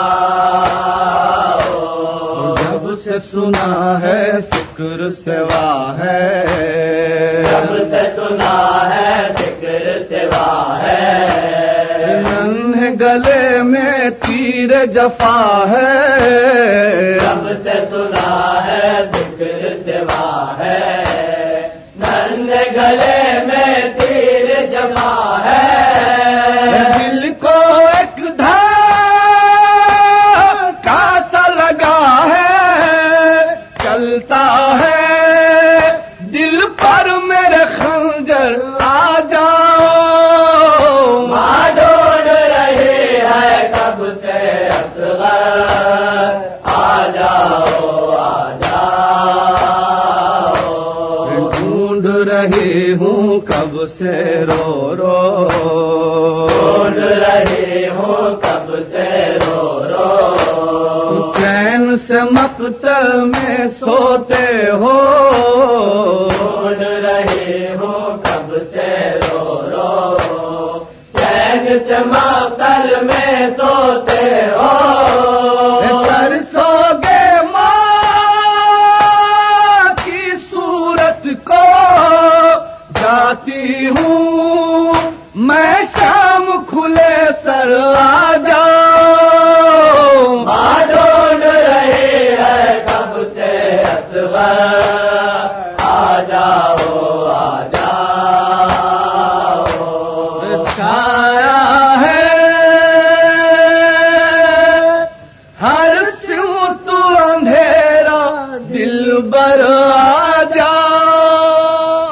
جاؤ، جب سے سنا ہے فکر سوا ہے، جب سے سنا ہے فکر سوا ہے، ننھے گلے میں تیر جفا ہے، جب سے سنا ہے فکر سوا ہے، ننھے گلے میں تیر جفا ہے، دل کو ایک دھاکا سا لگا ہے، چلتا ہے دل پر میرے خنجر، آ جاؤ، ماں ڈھونڈ رہی ہے کب سے اصغر، آ جاؤ آ جاؤ، ڈھونڈ رہی ہوں کب سے رو رو، ڈھونڈ رہی ہوں کب سے رو رو، چین سے مقتل میں سوتے ہو، ڈھونڈ رہی ہوں کب سے رو رو، چین سے مقتل میں سوتے ہو، ترسو گے ماں کی صورت کو، جاتی ہوں میں شام کھلے سر، آ جاؤ، ماں ڈھونڈ رہی ہے کب سے اصغر، آ جاؤ آ جاؤ، چھایا ہے ہر سمت اندھیرا، دل بر آ جاؤ،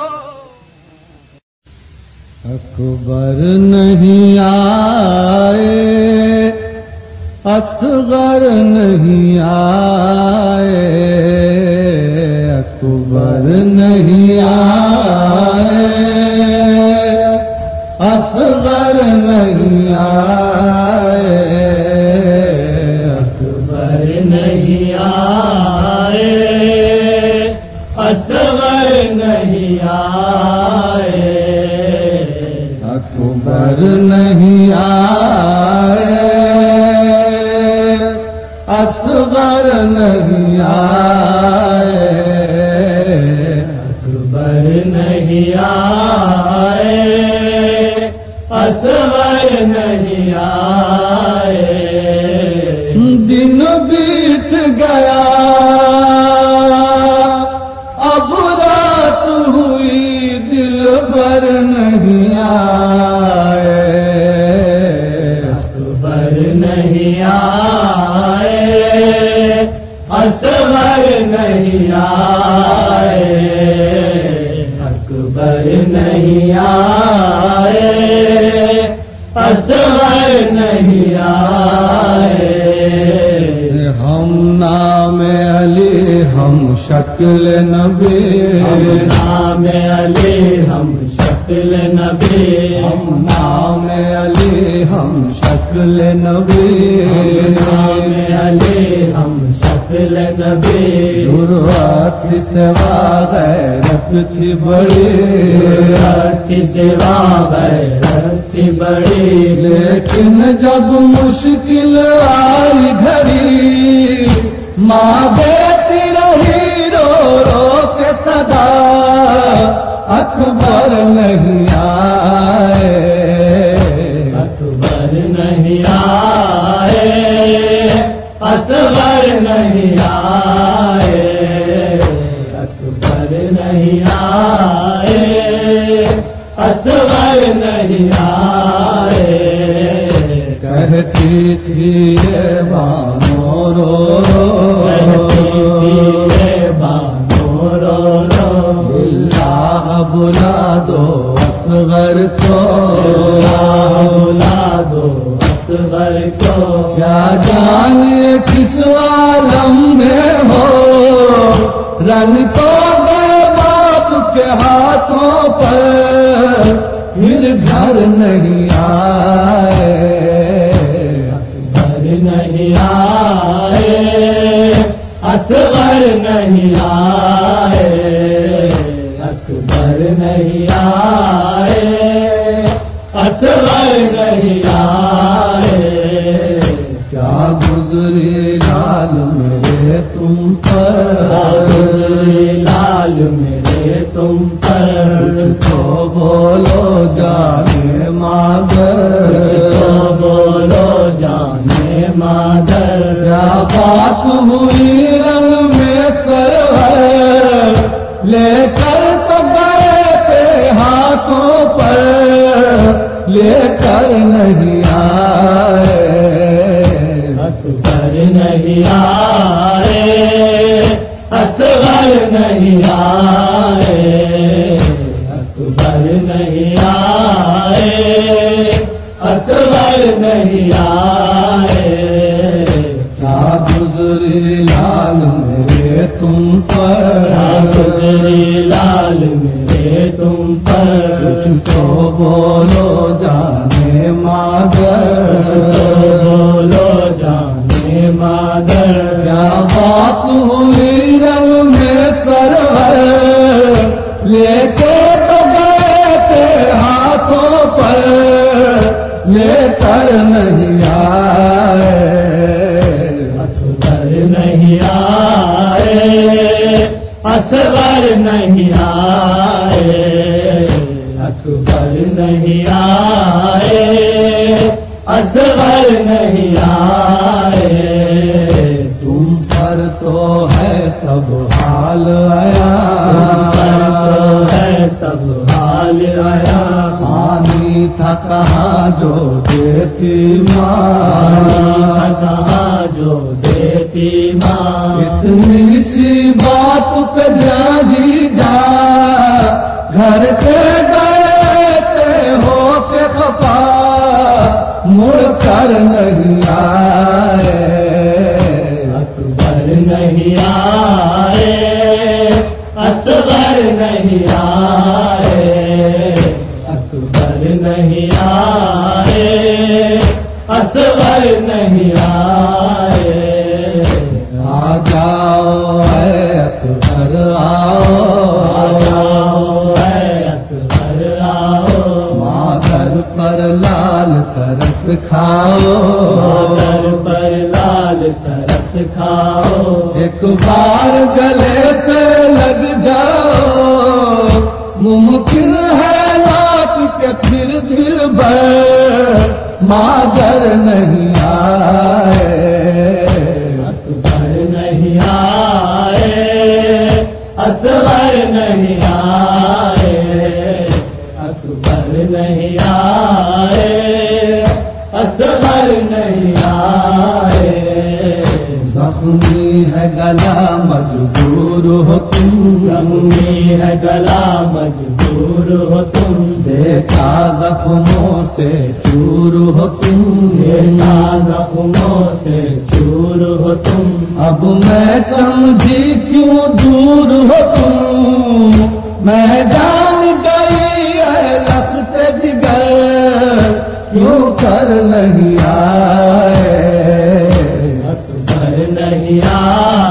اکبر نہیں آئے اصغر نہیں آئے، اکبر نہیں آئے اصغر نہیں آئے، اکبر نہیں آئے اصغر نہیں آئے، اکبر نہیں آئے اصغر نہیں آئے، اکبر نہیں آئے اصغر نہیں آئے، دن بیت گیا اب رات ہوئی، دل بر نہیں آئے، اکبر نہیں آئے اصغر نہیں آئے، اکبر نہیں آئے اصغر نہیں آئے، ہم نام علی ہم شکل نبی، ہم نام علی ہم شکل نبی، ہم نام علی ہم شکل نبی، ہم نام علی ہم شکل महफिल नबी शुरुआत सेवा गैरत थी बड़ी, की सेवा गैरत थी बड़ी, लेकिन जब मुश्किल आई घड़ी माँ देती रही रो रो के सदा, अकबर नहीं आए, अकबर नहीं आए, असगर नहीं आए, अकबर नहीं आए, असगर नहीं आए। कहती थी ये बानो रो रो, अल्लाह बुला दो असगर को, बुला दो असगर को, क्या जाने किस आलम में हो, रन तो गए बाप के हाथों पर, फिर घर नहीं आए, असगर नहीं आए, असगर नहीं आए, अकबर नहीं आए, असगर नहीं आए। क्या गुजरे लाल मेरे तुम पर, लाल मेरे तुम पर, तो बोलो जाने मादर, तो बोलो जाने मादर, क्या बात हुई रंग में सरवर, लेकर तो गए थे हाथों पर, लेकर नहीं आए, अकबर नहीं आए, असगर नहीं आए, अकबर नहीं आए, असगर नहीं आए। क्या गुजरी लाल मेरे तुम पर, गुजरी लाल मेरे तुम पर, कुछ तो बोलो जाने मादर, बोलो जाने मादर, क्या बात हुई रंग में सरवर, लेके तो गए थे हाथों पर, लेकर नहीं आए, असगर नहीं आए, असगर नहीं आए, अकबर नहीं आए, असगर नहीं आए। तुम पर तो है सब हाल आया, है सब हाल आया, पानी था कहाँ जो देती माँ, कहाँ जो देती माँ, इतनी सी बात पे जारी जा, घर से गए थे हो के खपा, मुड़ कर नहीं आए, अकबर नहीं आए, असगर नहीं आए, अकबर नहीं आए, असगर नहीं आए। आ जाओ ऐ असगर आओ, आ जाओ ऐ असगर आओ, मादर पर लाल तरस खाओ, मादर पर लाल तरस खाओ, एक बार गले से लग जाओ, मुमकिन है लौट के फिर दिल भर, मादर नहीं आए, अकबर नहीं आए, असगर नहीं आए, अकबर नहीं आए, असगर नहीं आए। जख्मी है गला मजबूर हो तुम, जख्मी है गला मजबूर हो तुम, देखा जख्मों से चूर हो तुम, बेटा जख्मों से चूर हो तुम, अब मैं समझी क्यों दूर हो तुम, मैं जान गई है लख्त जिगर, क्यों कर नहीं आए, अकबर नहीं आए,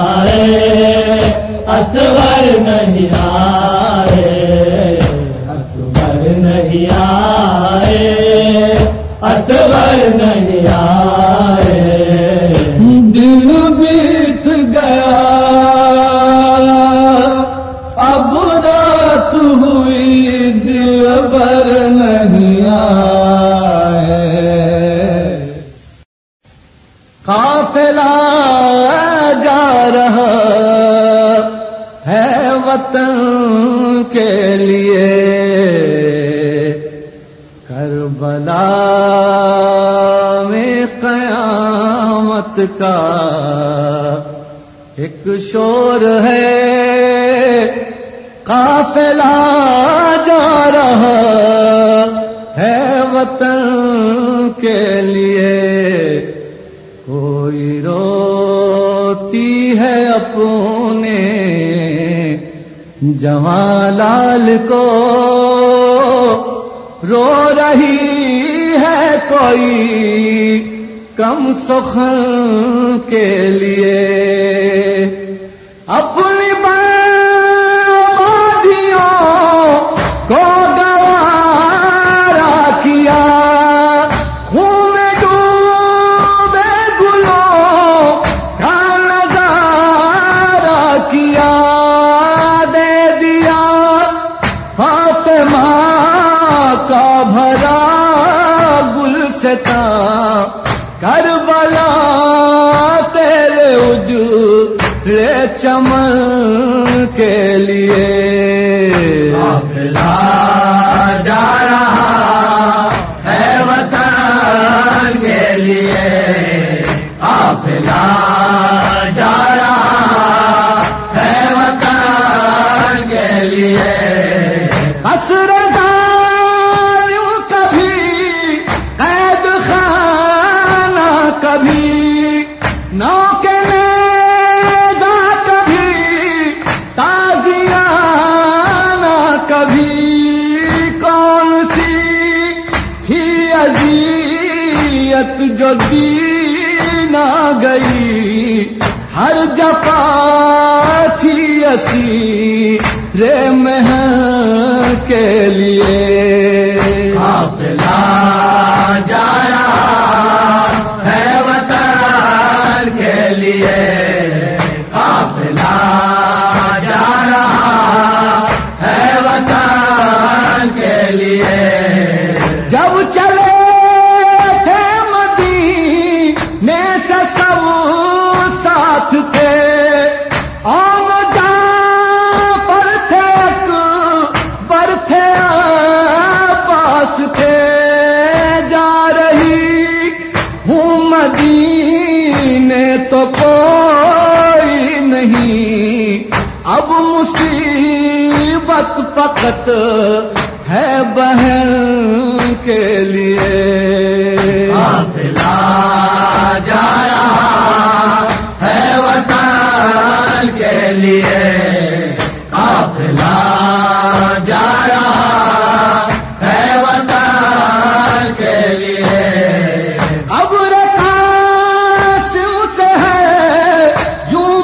قافلہ جا رہا ہے وطن کے لیے، کربلا میں قیامت کا ایک شور ہے، قافلہ جا رہا ہے وطن کے لیے، کوئی روتی ہے اپنے جواں لال کو، رو رہی ہے کوئی کم سخن کے لیے، اپنی بربادیوں کو گوارا کیا، خون ڈوبے گلوں کا نظارہ کیا، دے دیا فاطمہ کا بھرا گلستاں، کربلا تیرے اجڑے چمن کے لیے، قافلہ جا رہا ہے وطن کے لیے، قافلہ جا رہا ہے وطن کے لیے، قصر ظالم کبھی قید خانہ کبھی، نوکے نیزہ کبھی تازیانہ کبھی، کون سی تھی اذیت جو دی نہ گئی، ہر جفا تھی اسیر مہر کے لیے، قافلہ جا رہا ہے وطن کے لیے، قافلہ جا رہا ہے وطن کے لیے، جب چلے تھے مدینے سے سب ساتھ تھے، آن جعفر تھے اکبر تھے عباس تھے، جا رہی ہوں مدینے تو کوئی نہیں، اب مصیبت فقط ہے بہن کے لیے، قافلہ جا رہا ہے وطن کے لیے، قافلہ جا رہا ہے وطن کے لیے، قبر قاسم سے ہے یوں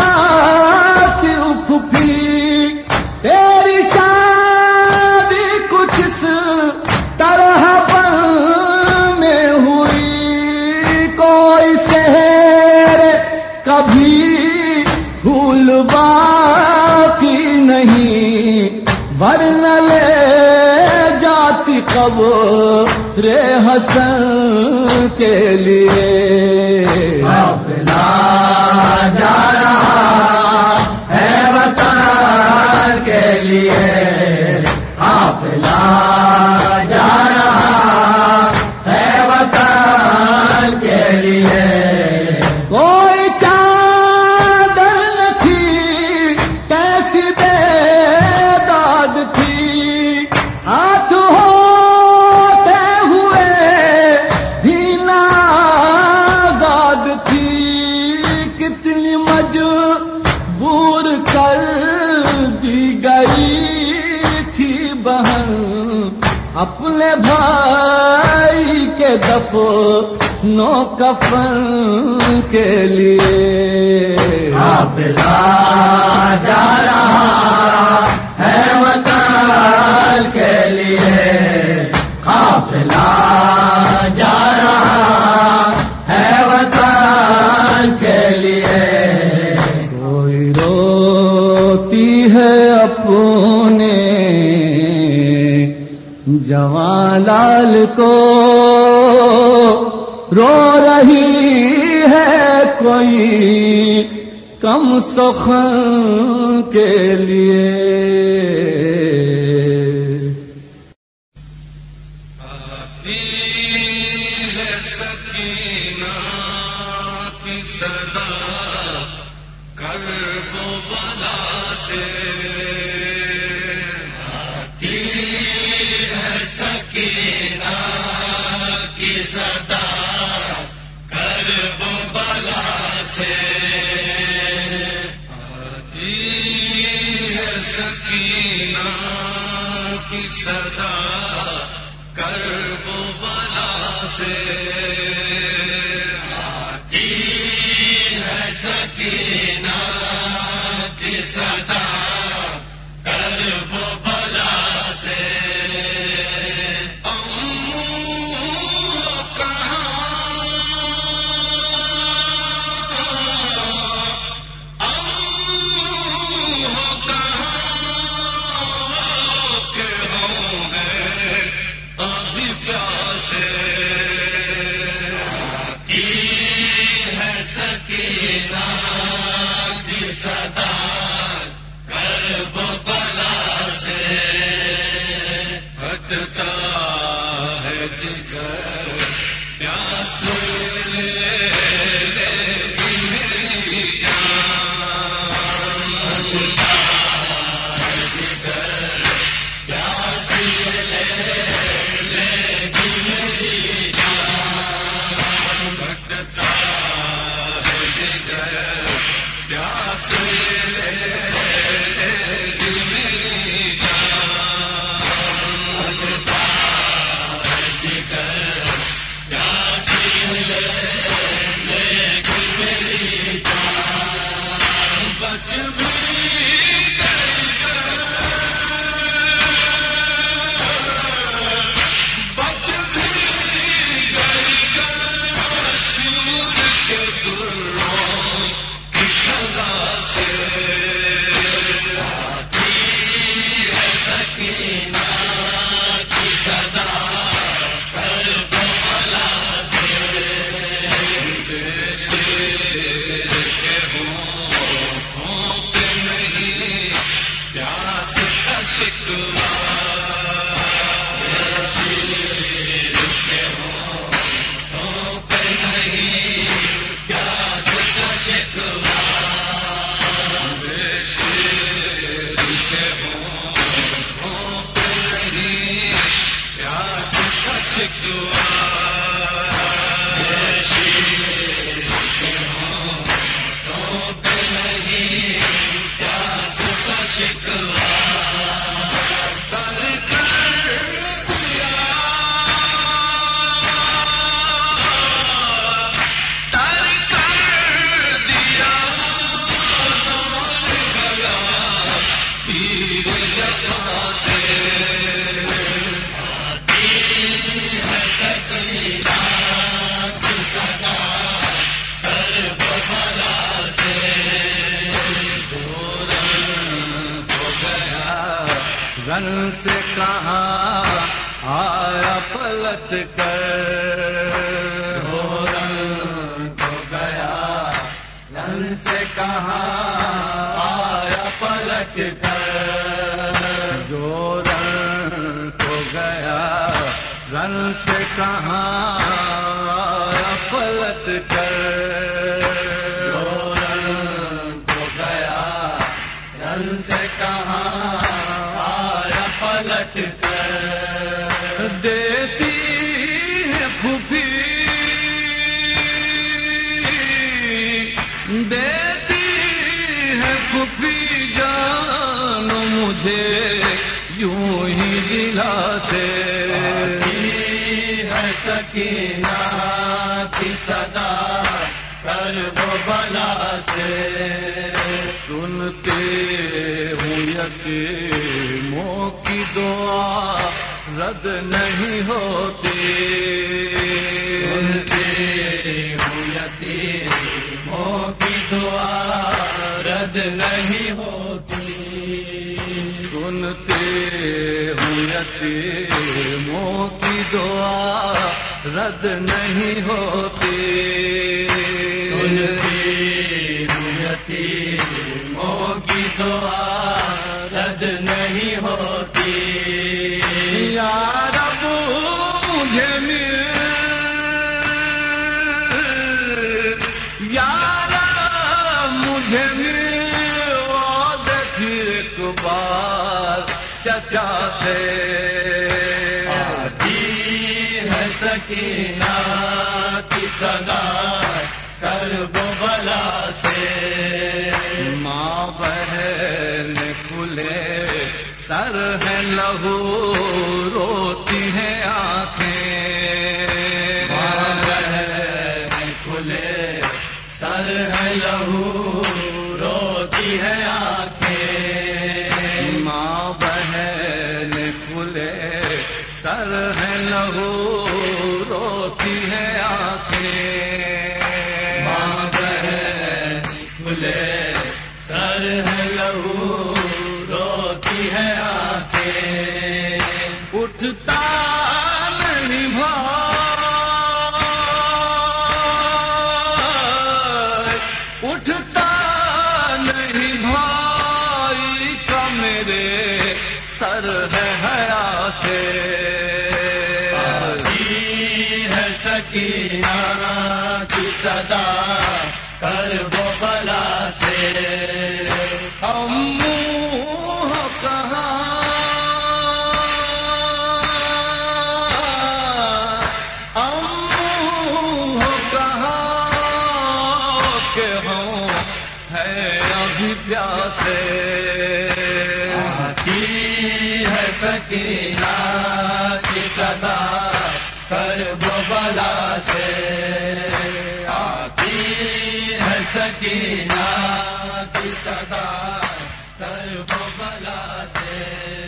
مخاطب پھوپھی، تیری شادی کچھ اس طرح بن میں ہوئی، کوئی سحر کبھی پھول باقی نہیں، ورنہ لے جاتی قبر حسن کے لیے، قافلہ جا رہا ہے وطن کے لیے، قافلہ جا رہا ہے وطن کے لیے، کوئی چادر نہ تھی کیسی بیداد تھی، ہاتھ ہوتے ہوئے بھی نازاد تھی، کتنی مجبور کر دی گئی تھی بہن اپنے بھائی کے دفن و کفن کے لیے، قافلہ جا رہا ہے وطن کے لیے، قافلہ جا رہا ہے وطن کے لیے، کوئی روتی ہے اپنے جوان لال کو، رو رہی ہے کوئی کم سخن کے لیے آتی ہے سکینہ کی صدا کرب و بلا سے آتی ہے سکینہ کی صدا کرب و بلا سے آتی ہے سکینہ کی صدا کرب و بلا سے آتی ہے سکینہ کی صدا کرب و بلا سے امو کہاں امو کہاں کہ ہوں گے ابھی پیاسے آتی ہے سکینہ کی صدا کرب و بلا سے ہٹتا ہے جگر پیاس لے لیکن میری جان ہٹتا ہے جگر پیاس لے لیکن میری جان ہٹتا ہے جگر پیاس لے لیکن میری جان ہٹتا ہے جگر پیاس لے لیکن میری جان بچ بھی گئی بچ بھی گئی کشمیر کے دروں کی سزا سے آتی ہے سکینہ کی صدا کرب و بلا سے بے شیر کے ہونٹوں پہ نہیں پیاس کا شکوہ بے شیر کے ہونٹوں پہ نہیں پیاس کا شکوہ بے شیر کے ہونٹوں پہ نہیں پیاس کا شکوہ بے شیر کے ہونٹوں پہ نہیں پیاس کا شکوہ کر کر دیا تر کر دیا دور گلا تیر جفا سے آتی ہے سکینہ کی صدا کرب و بلا سے گورن ہو گیا رن سے کہاں آیا پلٹ کر گورن ہو گیا رن سے کہاں آیا پلٹ کر جو رن ہو گیا رن سے کہاں آیا پلٹ کر گورن ہو گیا رن سے کہاں آیا پلٹ کر دیتی ہے پھوپھی دیتی ہے پھوپھی جان مجھے یوں ہی دلا سے آتی ہے سکینہ کی صدا کرب و بلا سے سنتے ہوں یتیموں کی دعا رد نہیں ہوتی سنتے ہوں یتیموں کی دعا رد نہیں ہوتی سنتے ہوں یتیموں کی دعا رد نہیں ہوتی سنتے چچا سے آتی ہے سکینہ کی صدا کرب و بلا سے ماں بہن کھلے سر ہے لہو روتی ہیں آنکھیں ماں بہن کھلے سر ہے لہو روتی ہے آنکھیں ماں بہن کھلے سر ہے لہو روتی ہے آنکھیں ماں بہن کھلے سر ہے لہو روتی ہے آنکھیں اٹھتا نہیں بھائی اٹھتا نہیں بھائی کا میرے سر ہے حیا سے آتی ہے سکینہ کی صدا کرب و بلا سے امو کہاں امو کہاں کہ ہوں ہے ابھی پیاسے آتی ہے سکینہ کی صدا کرب و بلا سے آتی ہے سکینہ کی صدا کرب و بلا سے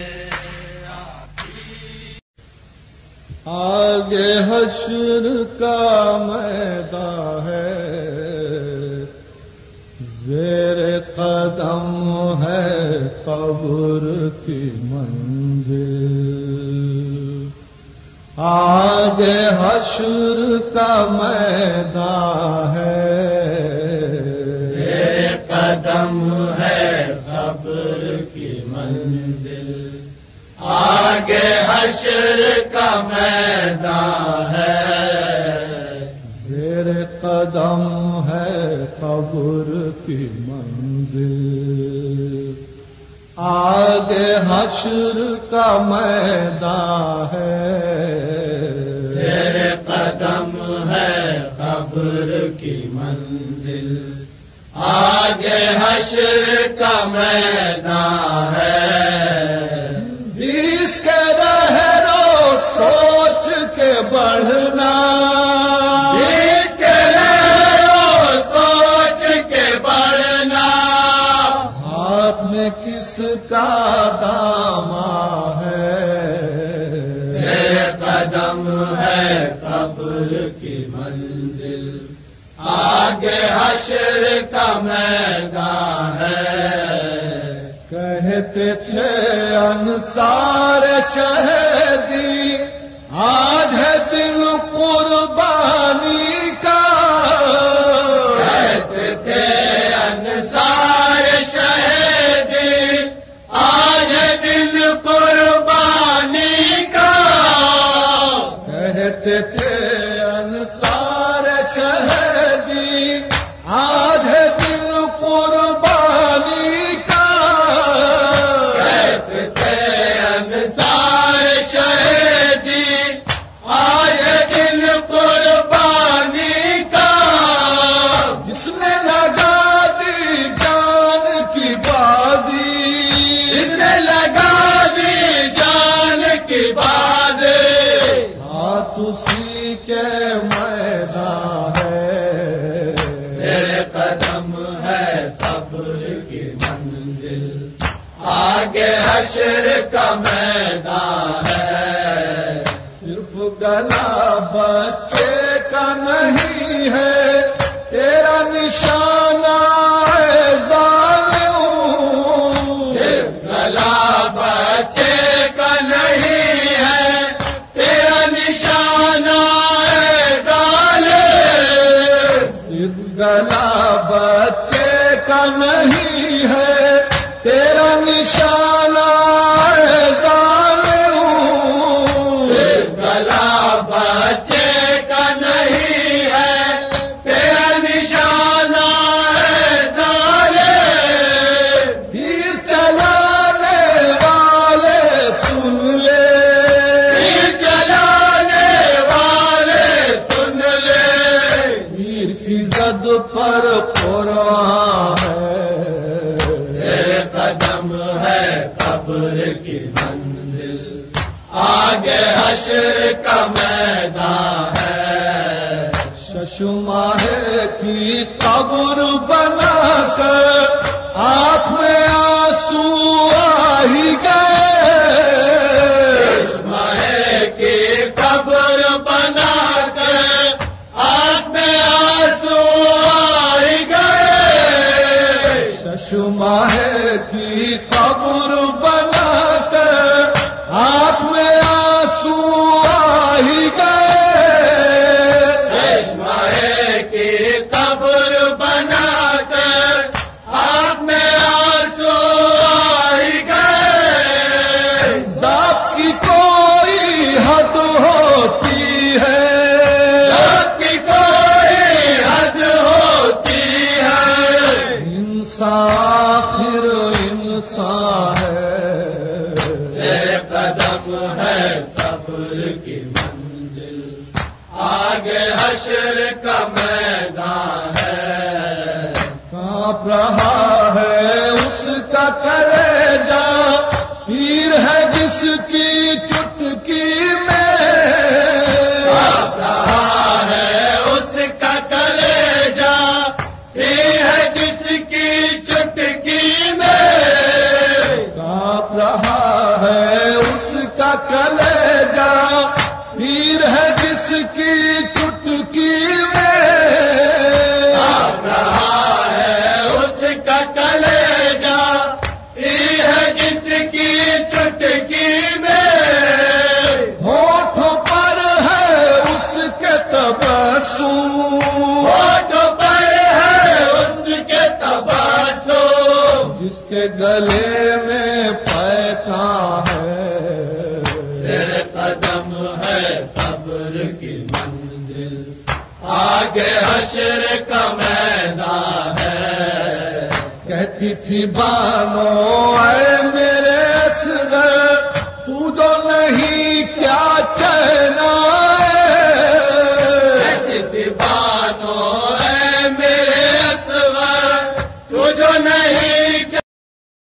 آگے حشر کا میدان ہے زیر قدم ہے قبر کی منزل آگے حشر کا میدان ہے زیر قدم ہے قبر کی منزل آگے حشر کا میدان ہے زیر قدم ہے قبر کی منزل آگے حشر کا میدان ہے زیر قدم ہے قبر کی منزل آگے حشر کا میدان ہے جس کے رہو سوچ کے بڑھنا جس کے رہو سوچ کے بڑھنا ہاتھ میں کس کا دامن ہے زیر قدم ہے قبر کی منزل آگے حشر کا میدان ہے کہتے تھے انصار شہیدی آج ہے دل قربانی کا کہتے تھے انصار شہیدی آج ہے دل قربانی کا کہتے تھے انصار شہیدی آج ہے دل قربانی کا کہتے تھے انصار شہیدی آج ہے دل قربانی کا جس نے لگا دی جان کی بازی جس نے لگا دی جان کی بازی ہاتھ اسی کے میدان ہے زیر قدم ہے قبر کی منزل آگے حشر کا میدان ہے صرف گلا بچے کا نہیں ہے تیرا نشانہ ہے ظالم گلا بچے کا نہیں ہے تیرا نشانہ ہے ظالم صرف گلا بچے کا نہیں ہے تیرا نشانہ ہے ظالم گلا بچے کا نہیں ہے تیرا نشانہ ہے ظالم تیر چلانے والے کی زد پر قرآن ہے، تیرے قدم ہے قبر کی منزل، آگے حشر کا میدان ہے، ششماہ کی قبر بنا کر آنکھ میں آنسو آ ہی گئے، ششماہ کی قبر بنا کر آنکھ میں آنسو آ ہی گئے، ششماہ کی قبر بنا کر آنکھ میں آنسو آ ہی گئے، ششماہ کی قبر بنا کر آنکھ میں آنسو آ ہی گئے، ذات کی کوئی حد ہوتی ہے، ذات کی کوئی حد ہوتی ہے، انسان آخر انسان ہے، تیرے قدم ہے قبر کی منزل، آگے حشر کا میدان ہے، کانپ رہا ہے اس کا کلیجہ، تیر ہے جس کی چٹکی میں، کانپ رہا ہے اس کا کلیجہ، تیر ہے جس کی چٹکی میں، کانپ رہا ہے اس کا کلیجہ، تیر ہے جس کی چٹکی میں، کانپ رہا ہے اس کا کلیجہ، تیر ہے جس کی چٹکی میں، ہونٹوں پر ہے اس کے تبسم، ہونٹوں پر ہے اس کے تبسم، جس کے گلے میں پیکان ہے، تیرے قدم ہے قبر کی منزل، آگے حشر کا میدان ہے، کہتی تھی بانو اے میرے اصغر تو جو نہیں کیا چینا ہے، کہتی تھی بانو اے میرے اصغر تو جو نہیں کیا،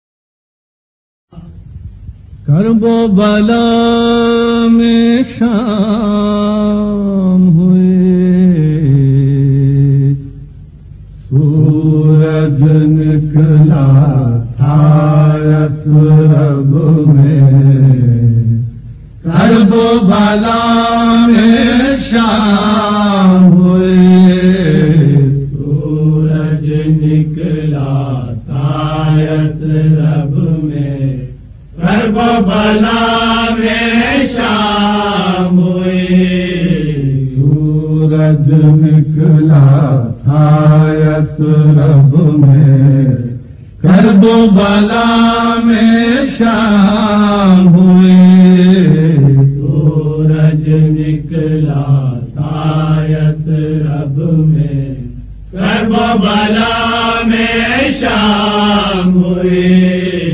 کرب و بلا میں شام ہوئے، سورج نکلا تھا یثرب میں، کرب و بلا میں شام ہوئے، سورج نکلا تھا یثرب میں، کرب و بلا میں شام ہوئے، سورج نکلا تھا یثرب میں، کرب و بلا میں شام ہوئے، سورج نکلا تھا یثرب میں، کرب و بلا میں شام ہوئے،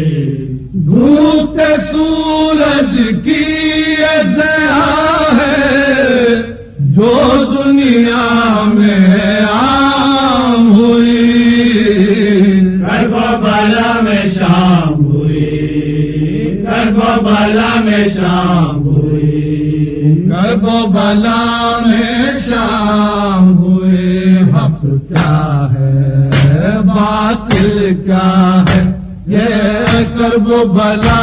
ڈوبتے سورج کی ضیا ہے جو دنیا میں عام ہوئی، کرب و بلا میں شام ہوئی، کرب و بلا میں شام ہوئی، کرب و بلا میں شام ہوئی، حق کیا ہے باطل کیا ہے یہ کرب و بلا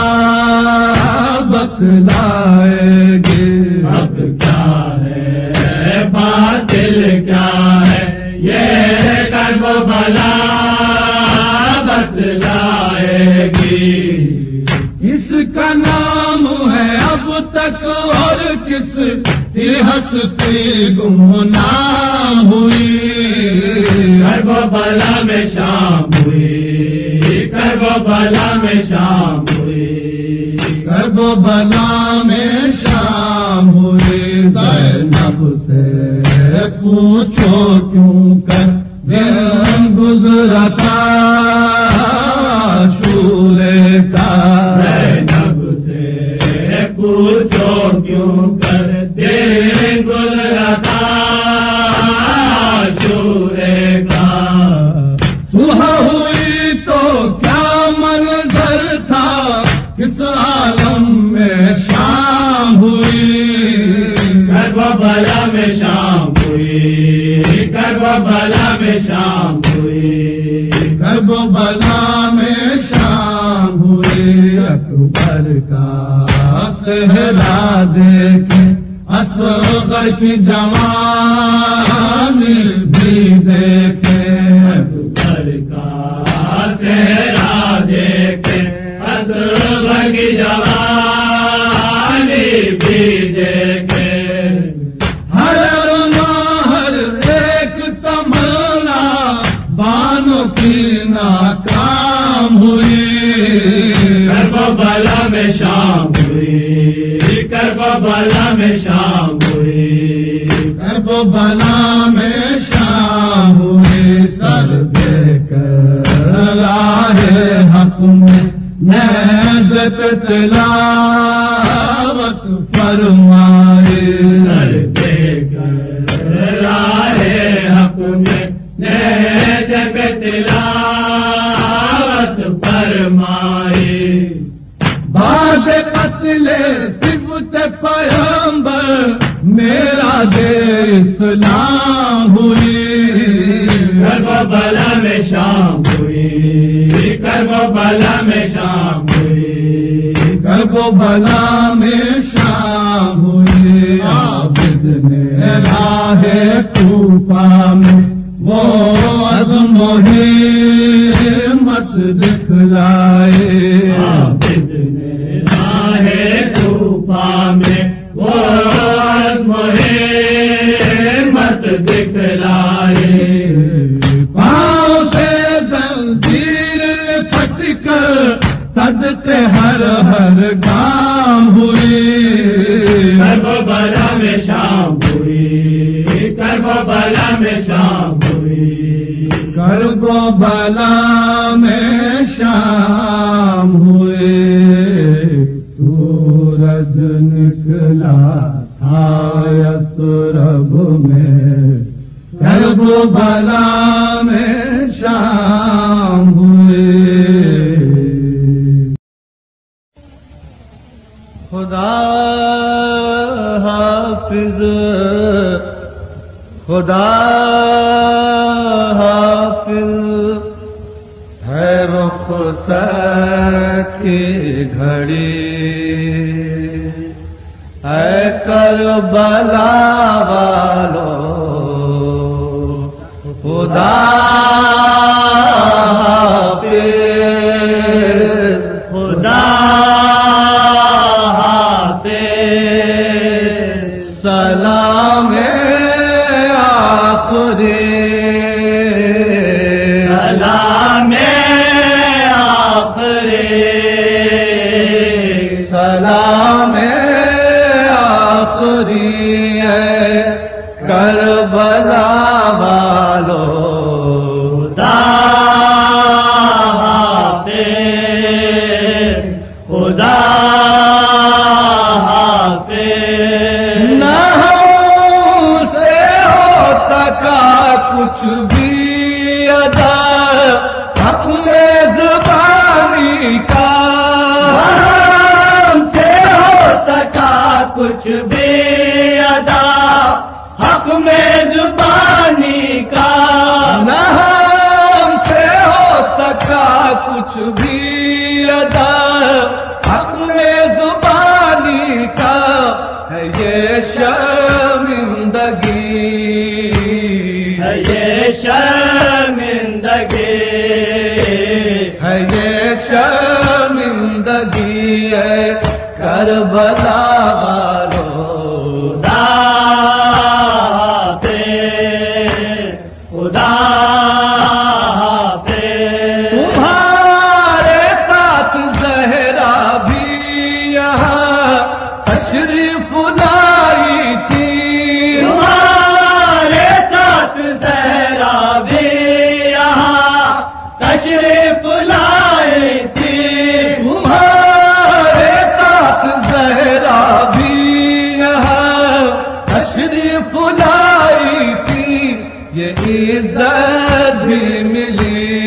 بتلائے گے، حق کیا ہے باطل کیا ہے یہ کرب و بلا بتلائے گی، اس کا نام ہے اب تک اور کس کی ہستی گمنام ہوئی، کرب و بلا میں شام ہوئی، کرب و بلا میں شام ہوئی، کرب و بلا میں شام ہوئی، زینب سے پوچھو کیوں کر دن گزرتا شورے کا، زینب سے پوچھو کیوں کر دن گزرتا شورے کربلا میں شام ہوئی، کربلا میں شام ہوئی، اکبر کا صحرا دیکھے اصغر کی جوانی بھی دیکھے، اکبر کا صحرا دیکھے اصغر کی جوانی بھی دیکھے، ہر ہر ایک تمنا بانوں کی ناکام ہوئی، کربلا میں شام ہوئی، کربلا میں شام ہوئی، کربلا میں شام ہوئی، سر دے کر راہ حق میں نیز پہ تلاوت فرمائے، سر دے کر راہ حق میں نیز پہ تلاوت فرمائی، بعد قتل صفت پیغمبر میرا دے اسلام ہوئی، کربلا میں شام ہوئی، کربلا میں شام ہوئی، کربلا میں شام ہوئی، عابد نے راہ کوفہ میں وہ عزم و ہمت دکھلائے، عابد نے راہ کوفہ میں وہ عزم و ہمت دکھلائے، پاؤں سے زنجیر پھٹ کر صدقے ہر ہر گام ہوئی، کربلا میں شام ہوئی، کربلا میں شام ہوئی، کربلا میں شام ہوئے، سورج نکلا تھا یثرب میں، کربلا میں شام ہوئے، خدا حافظ خدا حافظ ہے رخصت کی گھڑی، اے کربلا والو خدا حافظ، خدا حافظ، سلام آخری، سلام آخری، سلام آخری ہے کربلا والو، خدا حافظ، خدا حافظ، نہ ہم سے ہو سکا کچھ بھی ادا حق میں زبانی کا، ہم سے ہو سکا کچھ بھی ادا حق میں زبانی کا، نہ ہم سے ہو سکا کچھ بھی ادا حق میں زبانی کا، ہے یہ شرمندگی، ہے یہ شرمندگی، ہے یہ شرمندگی ہے کربلا والو، خدا حافظ، خدا حافظ، تمہارے ساتھ زہرا بھی یہاں تشریف لائی تھی، تمہارے ساتھ زہرا بھی یہاں تشریف لائی تھی، تمہارے ساتھ زہرا بھی یہاں تشریف لائی تھی، یہ عزت بھی ملی،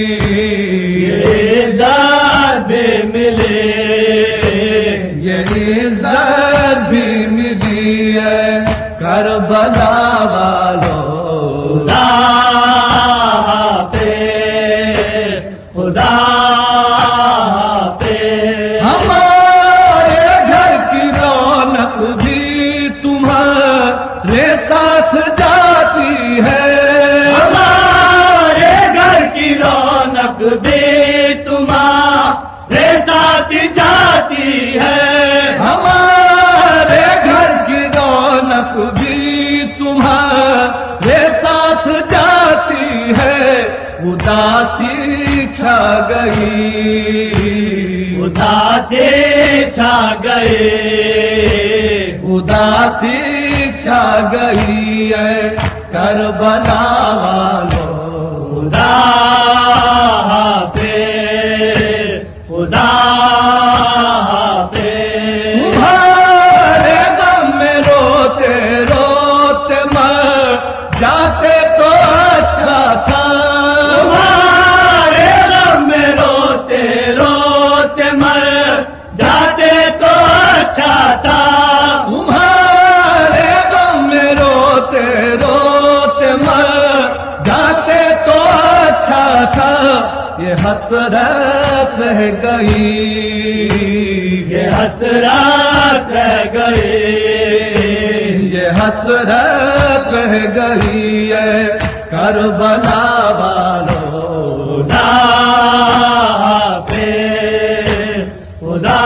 یہ عزت بھی ملی، یہ عزت بھی ملی ہے کربلا والو، خدا रौनक भी तुम्हारे साथ जाती है, हमारे घर की रौनक भी तुम्हारे साथ जाती है। उदासी छा गई, उदासी छा गए, उदासी छा गई है करबला वालों। खुदा हाफिज़, खुदा हाफिज़। तुम्हारे गम में रोते रोते मर जाते तो अच्छा था, तुम्हारे गम में रोते रोते मर जाते तो अच्छा था, तुम्हारे गम में रोते रोते मर जाते तो अच्छा था। ये हसरत रह गई, ये हसरत रह गई, ये हसरत रह गई है करबला वालों। खुदा हाफिज़, खुदा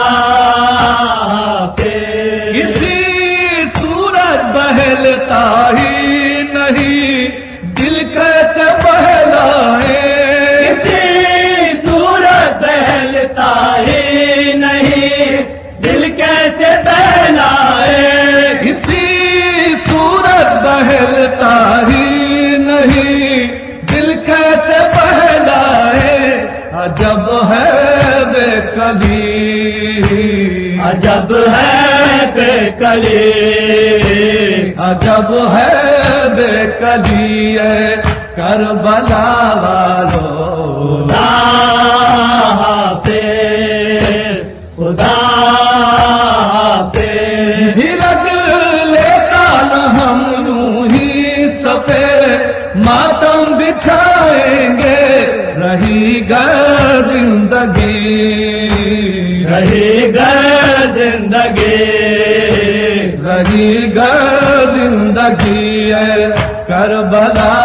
हाफिज़। किसी सूरज बहलता ही नहीं, दिल कैसे बहलाए, किसी सूरज बहलता ही नहीं, दिल कैसे बहलाए, किसी सूरज बहलता ही नहीं, दिल कैसे बहलाए। अजब है बेकली, अजब है बेकली, अजब है बेकली है करबला वालों। खुदा हाफिज़, खुदा हाफिज़। हिरक लेता न हम यूं ही सफेद मातम बिछाएंगे, रही गर जिंदगी, रही गर जिंदगी, रही गर जिंदगी है करबला